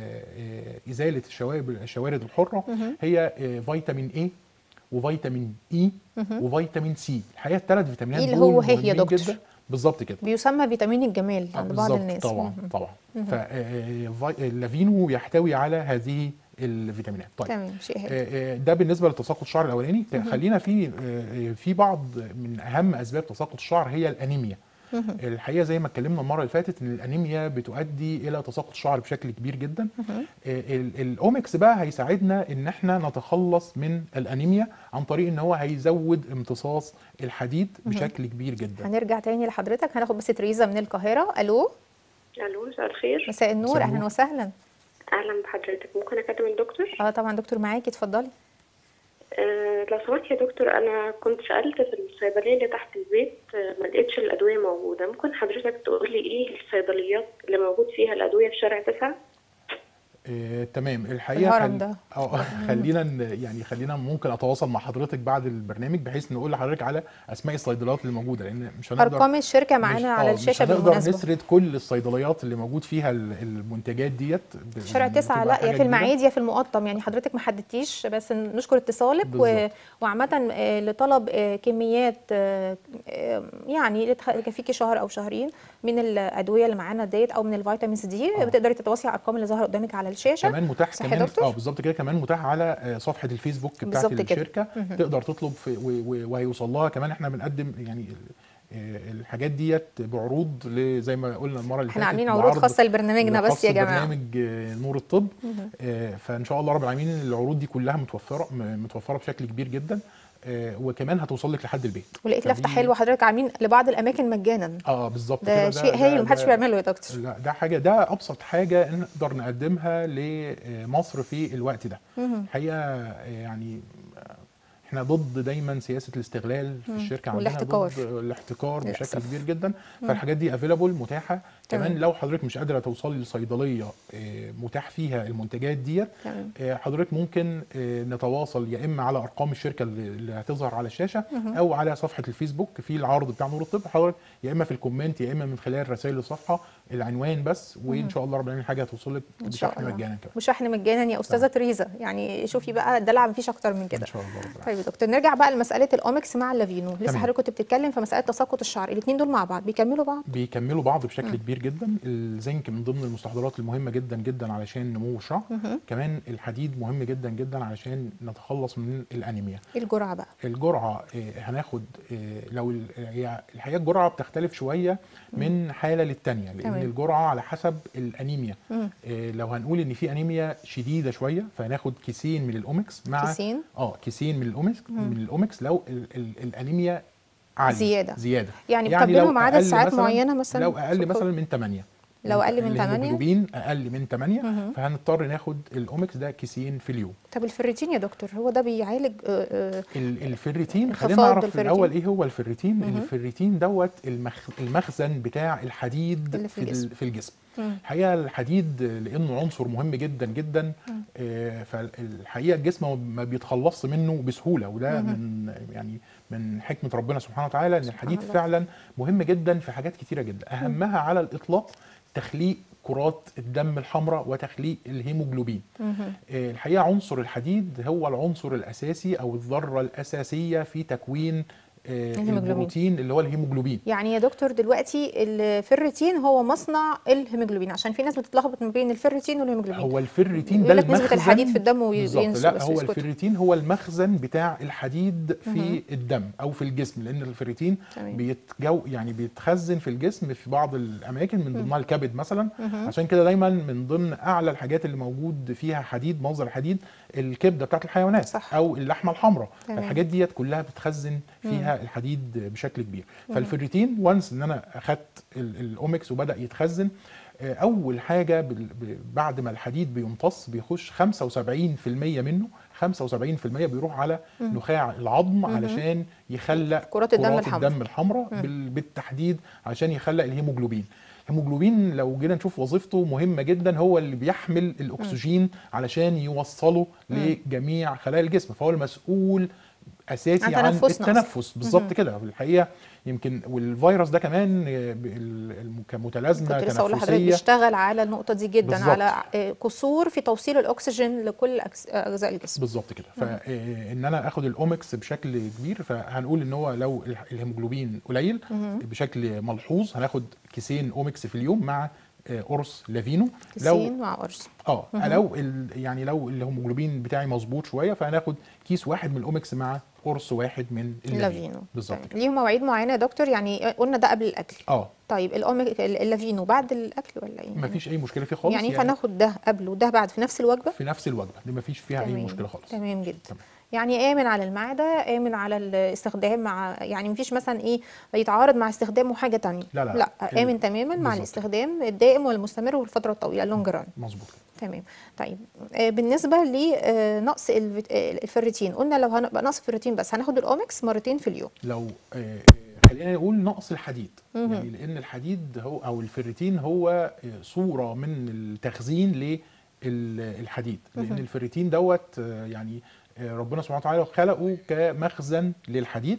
آه، ازاله الشوارد الشوارد الحره هي آه، فيتامين اي وفيتامين اي وفيتامين سي. الحقيقه الثلاث فيتامينات إيه اللي دول هو هي يا مهمين دكتور؟ جدا. بالظبط كده. بيسمى فيتامين الجمال آه، عند بعض بالظبط. الناس. طبعا مم. طبعا. فاللافينو يحتوي على هذه الفيتامينات. طيب تمام شيء هايل. آه، آه، ده بالنسبه لتساقط الشعر الاولاني. خلينا في آه، في بعض من اهم اسباب تساقط الشعر هي الانيميا. الحقيقه زي ما اتكلمنا المره اللي فاتت ان الانيميا بتؤدي الى تساقط الشعر بشكل كبير جدا. آه، ال- الاوميكس بقى هيساعدنا ان احنا نتخلص من الانيميا عن طريق ان هو هيزود امتصاص الحديد بشكل كبير جدا. هنرجع تاني لحضرتك، هناخد بس تريزا من القاهره. الو، الو مساء الخير. مساء النور، مساء اهلا النور. وسهلا. اهلا بحضرتك، ممكن اكلم الدكتور؟ اه طبعا دكتور معاكي، اتفضلي. أه لو سمحت يا دكتور، انا كنت سالت في الصيدليه اللي تحت البيت، أه ما لقيتش الادويه موجوده. ممكن حضرتك تقول لي ايه الصيدليات اللي موجود فيها الادويه في شارع تسعة؟ آه، تمام. الحقيقه الهرم خل... ده. اه خلينا ن- يعني خلينا ممكن اتواصل مع حضرتك بعد البرنامج بحيث نقول لحضرتك على اسماء الصيدليات اللي موجوده، لان مش هنقدر ارقام الشركه مش معانا على اه مش الشاشه هنقدر بالمناسبه. نسرد كل الصيدليات اللي موجود فيها ال- المنتجات ديت، ب- شارع تسعة بتبقى لا، يا حاجه في كبيره. المعادي يا في المقطم، يعني حضرتك ما حددتيش، بس نشكر اتصالك بالظبط. و... وعامة آه، لطلب آه، كميات آه، آه، يعني اللي تخ- يكفيكي شهر او شهرين من الادويه اللي معانا ديت او من الفيتامينز دي، آه. بتقدري تتواصلي على الارقام اللي ظاهره قدامك على الشاشه. كمان متاح صح يا كمان دكتور؟ اه بالظبط كده، كمان متاح على آه، صفحه الفيسبوك بتاعت بالظبط كده. الشركه. مهم. تقدر تطلب في و- و- وهيوصل لها. كمان احنا بنقدم يعني آه، الحاجات ديت بعروض ل- زي ما قلنا المره اللي احنا فاتت، عاملين عروض بعرض خاصه لبرنامجنا بس خاص يا جماعه. ببرنامج آه، نور الطب. مهم. آه، فان شاء الله رب العالمين العروض دي كلها متوفره م- متوفره بشكل كبير جدا، آه، وكمان هتوصل لك لحد البيت. ولقيت لفته فدي- حلوه حضرتك عاملين لبعض الاماكن مجانا. اه بالظبط ده كده. شيء هايل ده ومحدش ده بيعمله يا دكتور. لا ده حاجه، ده ابسط حاجه نقدر نقدمها لمصر في الوقت ده. مهم. الحقيقه يعني احنا ضد دايما سياسه الاستغلال في مم. الشركه عندنا، والاحتكار. ضد الاحتكار بشكل للأسف. كبير جدا. مم. فالحاجات دي افيلابل متاحه. كمان تمام. لو حضرتك مش قادره توصلي لصيدليه آه، متاح فيها المنتجات ديت، تمام. آه، حضرتك ممكن آه، نتواصل يا اما على ارقام الشركه اللي اللي هتظهر على الشاشه، مهم. او على صفحه الفيسبوك في العرض بتاع نور الطب. حضرتك يا اما في الكومنت يا اما من خلال رسائل الصفحه العنوان بس، وان شاء الله رب العالمين حاجه هتوصل لك ان شاء بشحن الله. مجانا كمان. وشحن مجانا يا استاذه تريزا، يعني شوفي بقى الدلع مفيش اكتر من كده. ان شاء الله رب العالمين. طيب يا دكتور، نرجع بقى لمساله الاومكس مع اللافينو. لسه تمام. حضرتك كنت بتتكلم في مساله تساقط الشعر، الاثنين دول مع بعض بيكملوا بعض؟ بيكملوا بعض بشكل مم. كبير جدا. الزنك من ضمن المستحضرات المهمه جدا جدا علشان نمو الشعر. مهم. كمان الحديد مهم جدا جدا علشان نتخلص من الانيميا. ايه الجرعه بقى؟ الجرعه آه، هناخد آه، لو ال- هي الحقيقه الجرعه بتختلف شويه من حاله للتانيه، لان تمام. الجرعه على حسب الانيميا. مم. آه، لو هنقول ان في انيميا شديده شويه فهناخد كيسين من الاومكس مع كيسين؟ اه كيسين من الاومكس مم. من الاومكس لو ال ال الانيميا عاليه زيادة. زياده يعني لو بتقبلهم عدد أقل ساعات مثلاً- معينه مثلا؟ لو اقل في- مثلا من ثمانية، لو اقل من ثمانية؟ الهيموجلوبين اقل من ثمانية، مهم. فهنضطر ناخد الاومكس ده كيسين في اليوم. طب الفريتين يا دكتور، هو ده بيعالج آه، آه، ال- الفريتين خلينا انخفاض نعرف في الفريتين. الاول ايه هو الفريتين. مهم. الفريتين دوت المخ... المخزن بتاع الحديد اللي في في ال- الجسم. في الجسم. مم. الحقيقه الحديد لانه عنصر مهم جدا جدا، آه، فالحقيقه الجسم ما بيتخلصش منه بسهوله، وده مهم. من يعني من حكمه ربنا سبحانه وتعالى ان سبحان الحديد الله. فعلا مهم جدا في حاجات كتيره جدا. اهمها على الاطلاق تخليق كرات الدم الحمراء وتخليق الهيموجلوبين. مهم. آه، الحقيقه عنصر الحديد هو العنصر الاساسي او الذره الاساسيه في تكوين آه، الهيموجلوبين. البروتين اللي هو الهيموجلوبين. يعني يا دكتور دلوقتي الفيريتين هو مصنع الهيموجلوبين، عشان في ناس بتتلخبط ما بين الفيريتين والهيموجلوبين. هو الفيريتين ده يقول لك المخزن نسبة الحديد في الدم بالظبط. وينسوا لا بس هو يسكتوا. الفيريتين هو المخزن بتاع الحديد في مهم. الدم او في الجسم، لان الفيريتين تمام. بيتجو يعني بيتخزن في الجسم في بعض الاماكن من ضمنها الكبد مثلا. مهم. عشان كده دايما من ضمن اعلى الحاجات اللي موجود فيها حديد، مصدر حديد، الكبده بتاعت الحيوانات صح. او اللحمه الحمراء. تمام. الحاجات ديت كلها بتخزن فيها الحديد بشكل كبير. فالفيريتين وانس ان انا اخدت ال- الاومكس وبدا يتخزن، آه، اول حاجه بال- ب- بعد ما الحديد بيمتص بيخش خمسة وسبعين في المية منه، خمسة وسبعين في المية بيروح على نخاع العظم علشان يخلق كرات الدم الحمراء. الدم الحمراء بال- بالتحديد عشان يخلق الهيموجلوبين. الهيموجلوبين لو جينا نشوف وظيفته مهمه جدا، هو اللي بيحمل الاكسجين علشان يوصله لجميع خلايا الجسم، فهو المسؤول اساسي عن عن تنفسنا التنفس بالظبط كده. الحقيقه يمكن والفيروس ده كمان آه، ب- ال- الم- كمتلازمه كنت لسه اقول لحضرتك تنفسيه. بيشتغل على النقطة دي جدا، بالظبط. على آه، قصور في توصيل الأكسجين لكل أجز- أجزاء الجسم. بالظبط كده. فان انا اخد الاومكس بشكل كبير، فهنقول ان هو لو ال- الهيموجلوبين قليل بشكل ملحوظ هناخد كيسين اومكس في اليوم مع آه، قرص لافينو. كيسين مع قرص. اه لو ال- يعني لو الهيموجلوبين بتاعي مظبوط شويه فهناخد كيس واحد من الاومكس مع قرص واحد من اللافينو. اللافينو بالظبط طيب. كده. ليهم مواعيد معينة يا دكتور؟ يعني قلنا ده قبل الأكل. اه طيب الأوميك اللافينو بعد الأكل ولا إيه؟ مفيش اي مشكله فيه خالص. يعني ينفع ناخد ده قبل وده بعد في نفس الوجبة؟ في نفس الوجبه دي مفيش فيها اي تمام. مشكله خالص. تمام جدا. تمام. يعني آمن على المعدة، آمن على الاستخدام، مع يعني مفيش مثلا إيه يتعارض مع استخدامه حاجة تانية. لا لا لا ال- آمن تماما مع بالظبط. الاستخدام الدائم والمستمر والفترة الطويلة اللونج ران. مظبوط كده. تمام. طيب آه، بالنسبه لنقص الفيريتين، قلنا لو هنبقى نقص الفيريتين بس هناخد الاومكس مرتين في اليوم. لو آه، خلينا نقول نقص الحديد، يعني لان الحديد هو او الفيريتين هو آه، صوره من التخزين للحديد، لان الفيريتين دوت آه، يعني آه، ربنا سبحانه وتعالى خلقه كمخزن للحديد.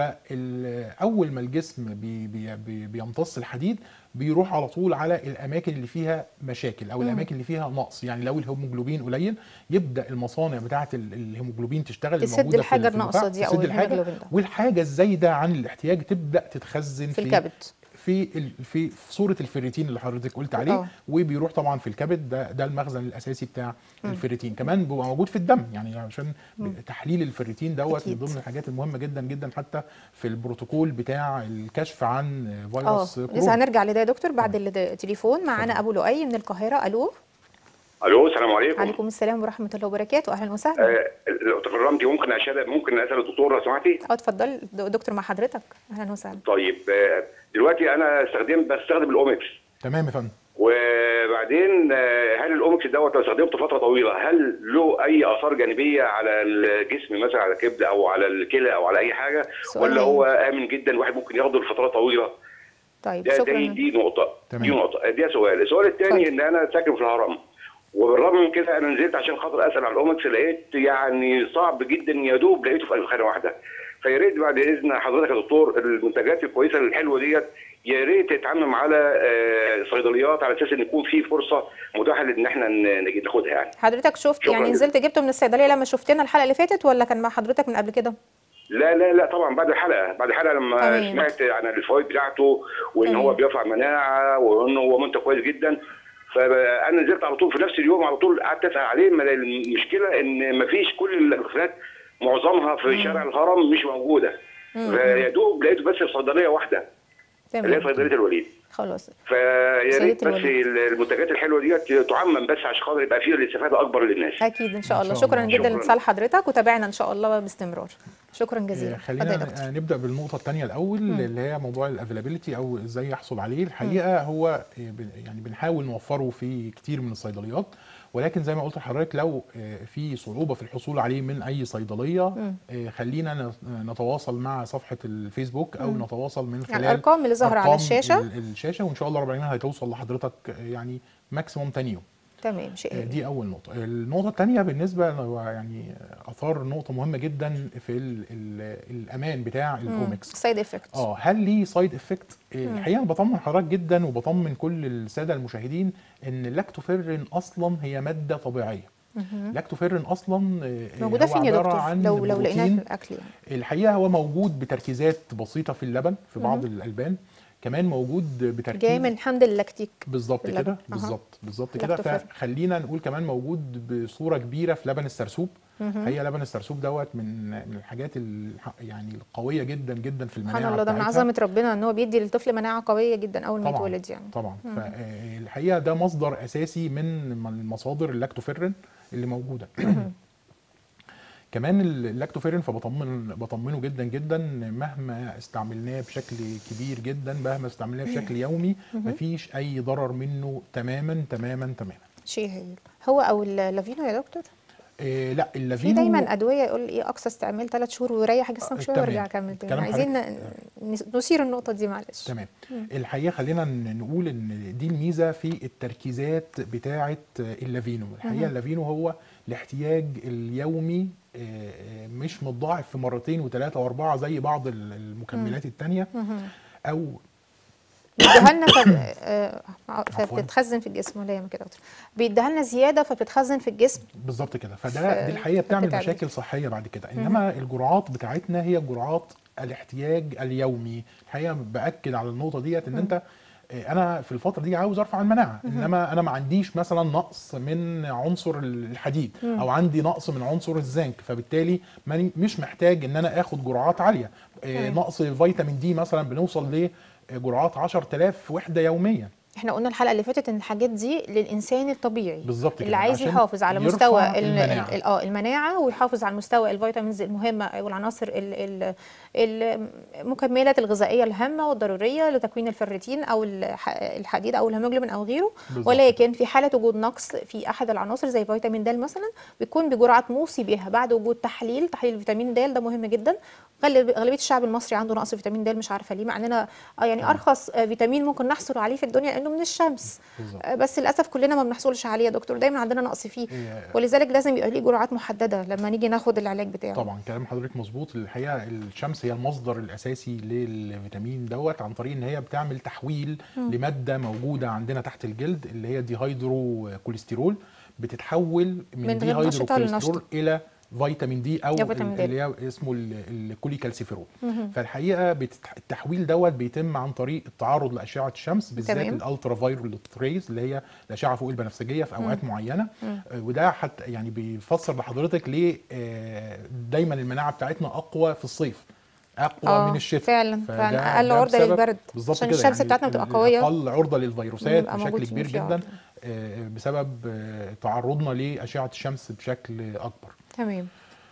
فاول ما الجسم بي بي بي بيمتص الحديد بيروح على طول على الاماكن اللي فيها مشاكل او الاماكن اللي فيها نقص. يعني لو الهيموجلوبين قليل يبدا المصانع بتاعه الهيموجلوبين تشتغل، تسد الموجوده الحاجه في الناقصه دي او تسد الحاجه، الهيموجلوبين ده، والحاجه الزايده عن الاحتياج تبدا تتخزن في في الكبد، في ال- في في صوره الفيريتين اللي حضرتك قلت عليه. اه. وبيروح طبعا في الكبد، ده ده المخزن الاساسي بتاع الفيريتين. كمان بيبقى موجود في الدم، يعني عشان تحليل الفيريتين دوت من أكيد. ضمن الحاجات المهمه جدا جدا حتى في البروتوكول بتاع الكشف عن اه فيروس لسه كورونا. هنرجع لده يا دكتور بعد التليفون. معانا ابو لؤي من القاهره. الو. الو، السلام عليكم. عليكم السلام ورحمه الله وبركاته، اهلا وسهلا. آه، لو تكرمتي ممكن اشهد ممكن اسال الدكتور لو سمحتي؟ اه اتفضل دكتور مع حضرتك، اهلا وسهلا. طيب آه، دلوقتي انا استخدم بستخدم الاومكس، تمام يا فندم. وبعدين آه، هل الاومكس دوت لو استخدمته فتره طويله هل له اي اثار جانبيه على الجسم، مثلا على الكبد او على الكلى او على اي حاجه، ولا هاي. هو امن جدا الواحد ممكن ياخده لفترات طويله؟ طيب ده شكرا. دي, دي نقطه. تمام. دي نقطه دي سؤال. السؤال الثاني ان انا ساكن في الهرم، وبالرغم من كده انا نزلت عشان خاطر اسال على الاومكس، لقيت يعني صعب جدا، يا دوب لقيته في خانه واحده. فيا ريت بعد اذن حضرتك يا دكتور المنتجات الكويسه الحلوه ديت يا ريت تتعمم على آه، صيدليات، على اساس ان يكون في فرصه متاحه ان احنا نجي ناخدها يعني. حضرتك شفت شكراً يعني جداً. نزلت جبته من الصيدليه لما شفتنا الحلقه اللي فاتت، ولا كان مع حضرتك من قبل كده؟ لا لا لا طبعا بعد الحلقه، بعد الحلقه لما تمام. سمعت عن الفوائد بتاعته وان تمام. هو بيرفع مناعه وان هو منتج كويس جدا، فانا نزلت على طول في نفس اليوم، على طول قعدت اسال عليه. ما المشكله ان ما فيش كل الغرفات، معظمها في مم. شارع الهرم مش موجوده، مم. فيا دوب لقيته بس في صيدليه واحده اللي هي تمام صيدليه الوليد. خلاص. فيا ريت صيدلية بس الوليد. المنتجات الحلوه ديت تعمم بس عشان خاطر يبقى فيه الاستفاده اكبر للناس. اكيد ان شاء إن الله. شاء شكرا الله. جدا شكراً. لاتصال حضرتك، وتابعنا ان شاء الله باستمرار. شكرا آه، جزيلا. اتفضل يا خلينا دكتور. ن- نبدا بالنقطه الثانيه الاول، اللي هي موضوع الافيلابيلتي او ازاي يحصل عليه. الحقيقه هو آه، بن- يعني بنحاول نوفره في كتير من الصيدليات، ولكن زي ما قلت لحضرتك لو آه، في صعوبه في الحصول عليه من اي صيدليه، آه، خلينا ن- نتواصل مع صفحه الفيسبوك او نتواصل من خلال الارقام اللي ظاهره على أرقام الشاشه. ال- الشاشه، وان شاء الله رب العالمين هتوصل لحضرتك آه، يعني ماكسيموم تاني يوم. تمام شيء آه، جميل. دي اول نقطه. النقطه الثانيه بالنسبه هو يعني اثار نقطه مهمه جدا في ال ال الامان بتاع الاومكس. سايد افكت. اه هل ليه سايد افكت؟ الحقيقه انا بطمن حضرتك جدا وبطمن كل الساده المشاهدين ان اللاكتوفيرين اصلا هي ماده طبيعيه. اللاكتوفيرين اصلا آه، موجوده هو فين يا عبارة دكتور؟ عن لو لو لقيناها بروتين. في الاكل يعني. الحقيقه هو موجود بتركيزات بسيطه في اللبن في بعض الالبان، كمان موجود بتركيز جاي من حمض اللاكتيك. بالظبط اللبن. كده، أها. بالظبط بالظبط كده. لاكتوفيرين. فخلينا نقول كمان موجود بصوره كبيره في لبن السرسوب. هي لبن السرسوب دوت من من الحاجات الح- يعني القويه جدا جدا في المناعه سبحان الله، ده من بتاعتها. عظمه ربنا ان هو بيدي للطفل مناعه قويه جدا اول ما طبعا يتولد يعني. طبعا. فالحقيقه ده مصدر اساسي من مصادر اللاكتوفيرين اللي موجوده. كمان اللاكتوفيرين فبطمن بطمنه جدا جدا مهما استعملناه بشكل كبير جدا، مهما استعملناه بشكل يومي مفيش اي ضرر منه تماما تماما تماما. شيء هايل. هو او اللافينو يا دكتور؟ إيه لا في اللافينو دايما ادويه يقول ايه اقصى استعمال ثلاث شهور ويريح جسمك شويه تمام. ويرجع يكمل تاني. كلام عايزين حضرتك- ن- نثير النقطه دي معلش. تمام. الحقيقه خلينا ن- نقول ان دي الميزه في التركيزات بتاعه اللافينو. الحقيقه اللافينو هو الاحتياج اليومي آه، مش متضاعف في مرتين وثلاثه واربعه زي بعض ال- المكملات الثانيه، او بيديها لنا فب... آه، عفواً. فبتتخزن في الجسم، ولا يهمك كده يا دكتور. بيديها لنا زياده فبتتخزن في الجسم. بالظبط كده. ف- فده دي الحقيقه بتعمل فبتعمل. مشاكل صحيه بعد كده. انما الجرعات بتاعتنا هي جرعات الاحتياج اليومي. الحقيقه باكد على النقطه ديت ان انت آه، انا في الفتره دي عاوز ارفع المناعه، انما انا ما عنديش مثلا نقص من عنصر الحديد او عندي نقص من عنصر الزنك، فبالتالي ماني- مش محتاج ان انا اخد جرعات عاليه. آه، نقص فيتامين دي مثلا بنوصل لجرعات عشرة آلاف وحده يوميا. احنا قلنا الحلقه اللي فاتت ان الحاجات دي للانسان الطبيعي بالظبط كده، اللي عايز عشان يحافظ على يرفع مستوى ال- المناعة. ال- اه المناعه، ويحافظ على مستوى الفيتامينز المهمه والعناصر ال- ال- المكملات الغذائيه الهامه والضروريه لتكوين الفيرتين او الح- الحديد او الهيموجلوبين او غيره. بالظبط. ولكن في حاله وجود نقص في احد العناصر زي فيتامين د مثلا بيكون بجرعه موصي بها بعد وجود تحليل تحليل فيتامين د، ده مهم جدا. غالب- غالبيه الشعب المصري عنده نقص فيتامين د، مش عارفه ليه، مع اننا آه يعني ارخص آه فيتامين ممكن نحصل عليه في الدنيا انه من الشمس. بالظبط. آه بس للاسف كلنا ما بنحصلش عليه يا دكتور، دايما عندنا نقص فيه، إيه، ولذلك لازم يبقى ليه جرعات محدده لما نيجي ناخد العلاج بتاعه. طبعا كلام حضرتك مظبوط. الحقيقه الشمس هي المصدر الاساسي للفيتامين دوت، عن طريق ان هي بتعمل تحويل مم. لماده موجوده عندنا تحت الجلد اللي هي دي هيدرو كوليسترول، بتتحول من, من دي غير هيدرو نشطة كوليسترول لنشطة. الى فيتامين دي او يا فيتامين د. اللي هي اسمه ال- الكوليكالسيفيرول. مهم. فالحقيقه بتتح- التحويل دوت بيتم عن طريق التعرض لاشعه الشمس، بالذات تمام. الالترا فايولت ريز اللي هي الاشعه فوق البنفسجيه في اوقات معينه. مم. آه، وده حتى يعني بيفسر لحضرتك ليه آه، دايما المناعه بتاعتنا اقوى في الصيف، اقوى آه، من الشتاء. فعلا، فده- فعلا أقل ده عرضة بسبب- للبرد، بالظبط عشان كده، الشمس يعني بتاعتنا بتبقى ال- قوية. اقل عرضه للفيروسات بنبقى بشكل موجود كبير فيه جدا عرضة. آه، بسبب آه، تعرضنا لاشعه الشمس بشكل اكبر. تمام.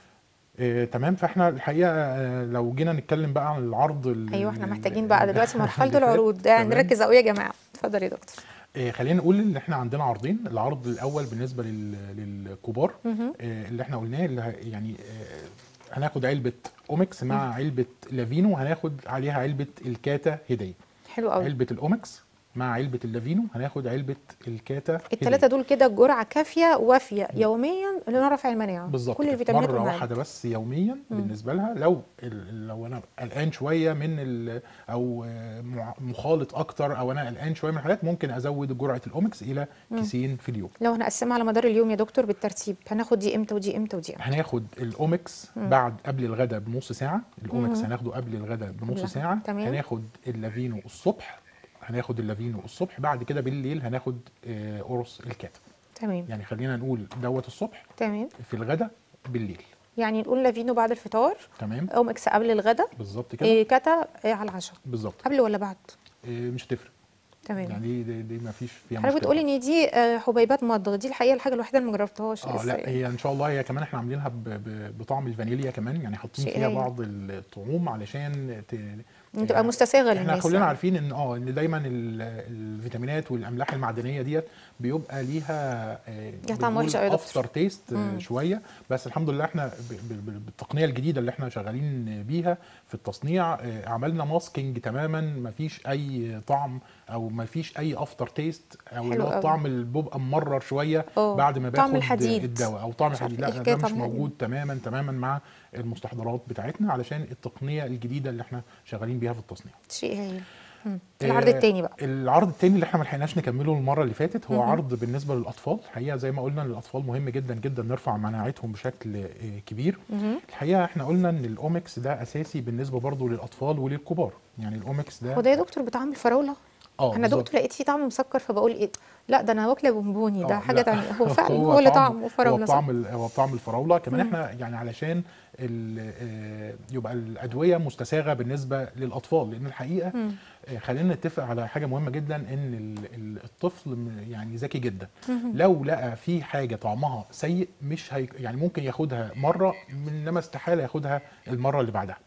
آه، تمام. فاحنا الحقيقه آه، لو جينا نتكلم بقى عن العرض ال- ايوه احنا ال- محتاجين بقى ال- دلوقتي مرحله اللي فات. العروض ده، تمام. نركز قوي يا جماعه. اتفضل يا دكتور. آه، خلينا نقول ان احنا عندنا عرضين. العرض الاول بالنسبه لل- للكبار مهم. آه، اللي احنا قلناه، اللي ه- يعني آه، هناخد علبه اومكس مع علبه لافينو، هناخد عليها علبه الكاتا هديه. حلو قوي. علبه الاومكس مع علبه اللافينو هناخد علبه الكاتا الثلاثه دول كده جرعه كافيه وافيه يوميا لرفع المناعه. بالظبط كل كده. الفيتامينات مره والمعادن. واحده بس يوميا بالنسبه لها. لو ال- لو انا قلقان شويه من ال او آه، مع- مخالط اكتر، او انا قلقان شويه من الحاجات، ممكن ازود جرعه الاومكس الى كيسين في اليوم. لو هنقسمها على مدار اليوم يا دكتور بالترتيب، هناخد دي امتى ودي امتى ودي امتى؟ هناخد الاومكس بعد قبل الغداء بنص ساعه. الاومكس هناخده قبل الغداء بنص قبلها. ساعه. تمام. هناخد اللافينو الصبح هناخد اللافينو الصبح بعد كده بالليل هناخد آه، قرص الكاتا. تمام. يعني خلينا نقول دوت الصبح، تمام. في الغداء بالليل. يعني نقول لافينو بعد الفطار، تمام اومكس قبل الغداء، بالظبط كده. إيه كاتا إيه على العشاء. بالظبط. قبل ولا بعد؟ آه، مش هتفرق. تمام. يعني دي دي, دي ما فيش فيها حضرتك مشكله. بتقولي ان دي آه، حبيبات مضغ، دي الحقيقه الحاجه الوحيده اللي ما جربتهاش اه لسه لا، يعني. هي ان شاء الله هي كمان احنا عاملينها ب- ب- بطعم الفانيليا كمان، يعني حاطين شيء فيها هايل. بعض الطعوم علشان ت... تبقى يعني مستساغه احنا للناس كلنا يعني. عارفين ان اه ان دايما ال- الفيتامينات والاملاح المعدنيه ديت بيبقى ليها آه، ليها طعم بنقول وحش قوي يا دكتور. افتر تيست مم. شويه. بس الحمد لله احنا ب- ب- ب- بالتقنيه الجديده اللي احنا شغالين بيها في التصنيع آه، عملنا ماسكينج تماما، ما فيش اي طعم او ما فيش اي افتر تيست، او اللي حلو هو قوي. الطعم اللي بيبقى ممرر شويه اه، بعد ما طعم باخد الحديد. الدواء، او طعم مش الحديد. عارفة لا ايه ده حكاية مش طعم الحديد. موجود تماما تماما مع المستحضرات بتاعتنا، علشان التقنيه الجديده اللي احنا شغالين بيها في التصنيع. شيء هايل. مم. العرض التاني بقى. العرض التاني اللي احنا ما لحقناش نكمله المره اللي فاتت هو مهم. عرض بالنسبه للاطفال. الحقيقه زي ما قلنا الاطفال مهم جدا جدا نرفع مناعتهم بشكل آه، كبير. مهم. الحقيقه احنا قلنا ان الاومكس ده اساسي بالنسبه برضو للاطفال وللكبار. يعني الاومكس ده هو ده يا دكتور بطعم الفراوله؟ اه انا بالظبط. دكتور لقيت فيه طعم مسكر فبقول ايه، لا ده انا واكله بونبوني، ده آه، حاجه لا. تانية. هو فعلا هو اللي طعم هو وفراوله صح؟ بطعم ال- هو بطعم الفراوله كمان. مم. احنا يعني علشان ال- آه، يبقى الادويه مستساغه بالنسبه للاطفال، لان الحقيقه مم. آه، خلينا نتفق على حاجه مهمه جدا، ان ال- ال- الطفل م- يعني ذكي جدا. مهم. لو لقى في حاجه طعمها سيء مش هي يعني ممكن ياخدها مره، انما استحاله ياخدها المره اللي بعدها.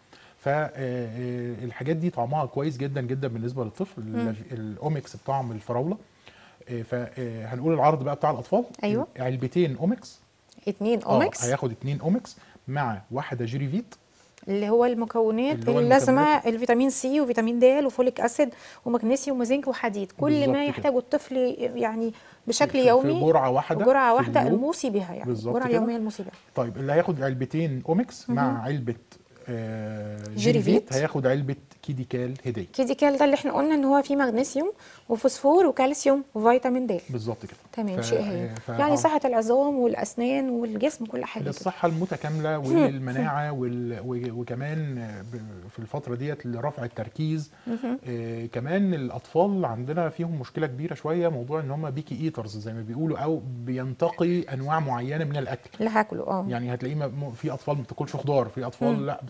فالحاجات دي طعمها كويس جدا جدا بالنسبه للطفل. مم. الاومكس بطعم الفراوله. فهنقول العرض بقى بتاع الاطفال. أيوة. علبتين اومكس. اتنين اه اومكس هياخد اتنين اومكس مع واحده جيريفيت. اللي هو المكونات اللي هو اللازمه، المكونات. الفيتامين سي وفيتامين د وفوليك اسيد ومغنيسيوم وزنك وحديد، كل بالظبط ما كده. يحتاجه الطفل يعني بشكل في- يومي. في جرعه واحده جرعه في واحده اليوم. الموصي بها، يعني بالظبط الجرعه كده. اليوميه الموصي بها. طيب اللي هياخد علبتين اومكس مهم. مع علبه آه، جيريفيت. جيريفيت هياخد علبه كيديكال هديه. كيديكال ده اللي احنا قلنا ان هو فيه مغنيسيوم وفوسفور وكالسيوم وفيتامين د. بالظبط كده. تمام. ف- شيء هايل. ف- يعني آه. صحه العظام والاسنان والجسم كل حاجه كده. للصحة المتكاملة وللمناعة وال... و- وكمان ب- في الفترة ديت لرفع التركيز. مهم. آه كمان الأطفال عندنا فيهم مشكلة كبيرة شوية، موضوع إن هم بيكي إيترز زي ما بيقولوا، أو بينتقي أنواع معينة من الأكل. اللي هاكله اه. يعني هتلاقيه م- في أطفال ما بتاكلش خضار، في أطفال مم. لا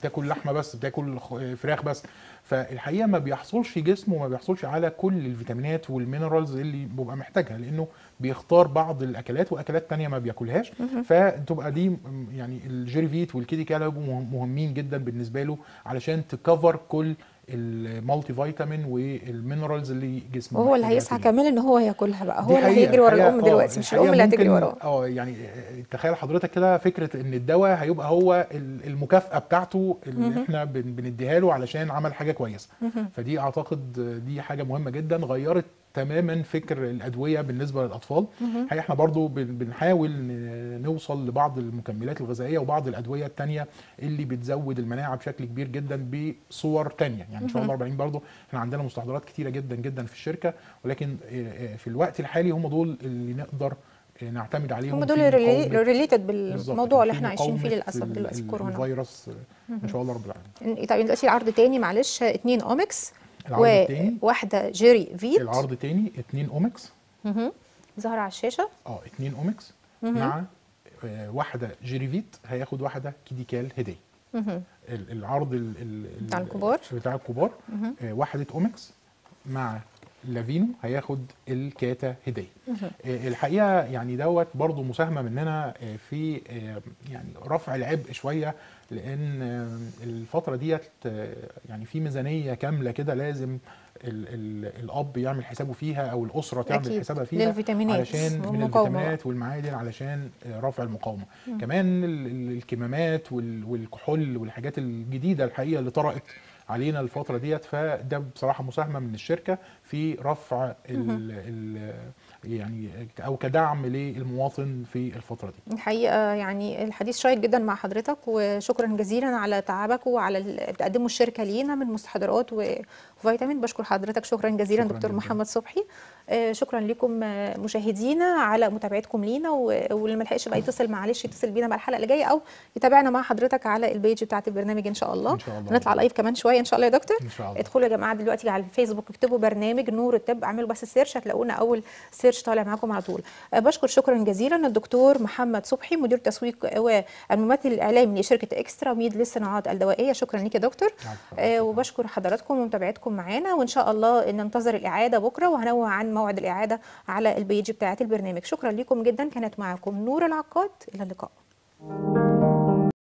بتاكل لحمه بس، بتاكل فراخ بس. فالحقيقه ما بيحصلش جسمه ما بيحصلش على كل الفيتامينات والمينرالز اللي بيبقى محتاجها، لانه بيختار بعض الاكلات واكلات تانية ما بياكلهاش. فتبقى دي يعني الجيري فيت والكيدي كالا هيبقوا مهمين جدا بالنسبه له علشان تكفر كل المالتي فيتامين والمينرالز اللي جسمه وهو اللي محتاجها هيسعى كلها. كمان ان هو ياكلها بقى، هو اللي حقيقة هيجري ورا الحقيقة الام دلوقتي، مش الام اللي هتجري وراه. اه يعني تخيل حضرتك كده فكره ان الدواء هيبقى هو المكافاه بتاعته اللي احنا بن- بنديها له علشان عمل حاجه كويسه. فدي اعتقد دي حاجه مهمه جدا، غيرت تماما فكر الادويه بالنسبه للاطفال. الحقيقه احنا برضو بن- بنحاول ن- نوصل لبعض المكملات الغذائيه وبعض الادويه التانية اللي بتزود المناعه بشكل كبير جدا بصور تانية. يعني ان شاء الله أربعين برضو احنا عندنا مستحضرات كتيره جدا جدا في الشركه، ولكن في الوقت الحالي هم دول اللي نقدر نعتمد عليهم هم دول في اللي مقاومه ريليتد بالظبط بالموضوع كده، اللي في احنا عايشين فيه مقاومة للاسف ال- دلوقتي، ال- كورونا. الفيروس ان شاء الله رب العالمين. طيب دلوقتي العرض تاني معلش، اتنين اومكس العرض التاني وواحده جيري فيت. العرض تاني اتنين اومكس. مهم. ظهر على الشاشه. اه اتنين اومكس مع آه، واحده جيريفيت هياخد واحده كيديكال هديه. مهم. ال- العرض ال- ال- ال- بتاع الكبار. بتاع الكبار آه، واحده اومكس مع لافينو هياخد الكاتا هديه. آه، الحقيقه يعني دوت برضو مساهمه مننا آه، في آه، يعني رفع العبء شويه، لان آه، الفتره ديت آه، يعني في ميزانيه كامله كده لازم ال ال الاب يعمل حسابه فيها او الاسره تعمل أكيد. حسابها فيها للفيتامينات علشان من والمقاومة الفيتامينات والمعادن علشان آه، رفع المقاومه. كمان ال- ال- الكمامات وال- والكحول والحاجات الجديده الحقيقه اللي طرأت علينا الفتره ديت، فده بصراحه مساهمه من الشركه في رفع ال ال يعني او كدعم للمواطن في الفتره دي. الحقيقه يعني الحديث شيق جدا مع حضرتك، وشكرا جزيلا على تعبك وعلى اللي بتقدمه الشركه لينا من مستحضرات وفيتامين. بشكر حضرتك شكرا جزيلا شكراً دكتور جداً. محمد صبحي. آه، شكرا لكم آه، مشاهدينا على متابعتكم لينا، و- واللي ما لحقش بقى يتصل معلش يتصل بينا بقى الحلقه اللي جايه، او يتابعنا مع حضرتك على البيج بتاعت البرنامج ان شاء الله. إن شاء الله. هنطلع لايف كمان شويه ان شاء الله يا دكتور. ان شاء الله. ادخلوا يا جماعه دلوقتي على الفيسبوك اكتبوا برنامج نور الطب، اعملوا بس سيرش هتلاقونا اول سيرش طالع معاكم على طول. آه، بشكر شكرا جزيلا الدكتور محمد صبحي مدير تسويق والممثل الاعلامي لشركه اكسترا ميد للصناعات الدوائيه. شكرا ليك يا دكتور. آه، وبشكر حضراتكم ومتابعتكم معانا، وان شاء الله ننتظر الاعاده بكره، وهنوه عن موعد الاعاده على البيج بتاعه البرنامج. شكرا لكم جدا، كانت معكم نور العقاد، الى اللقاء.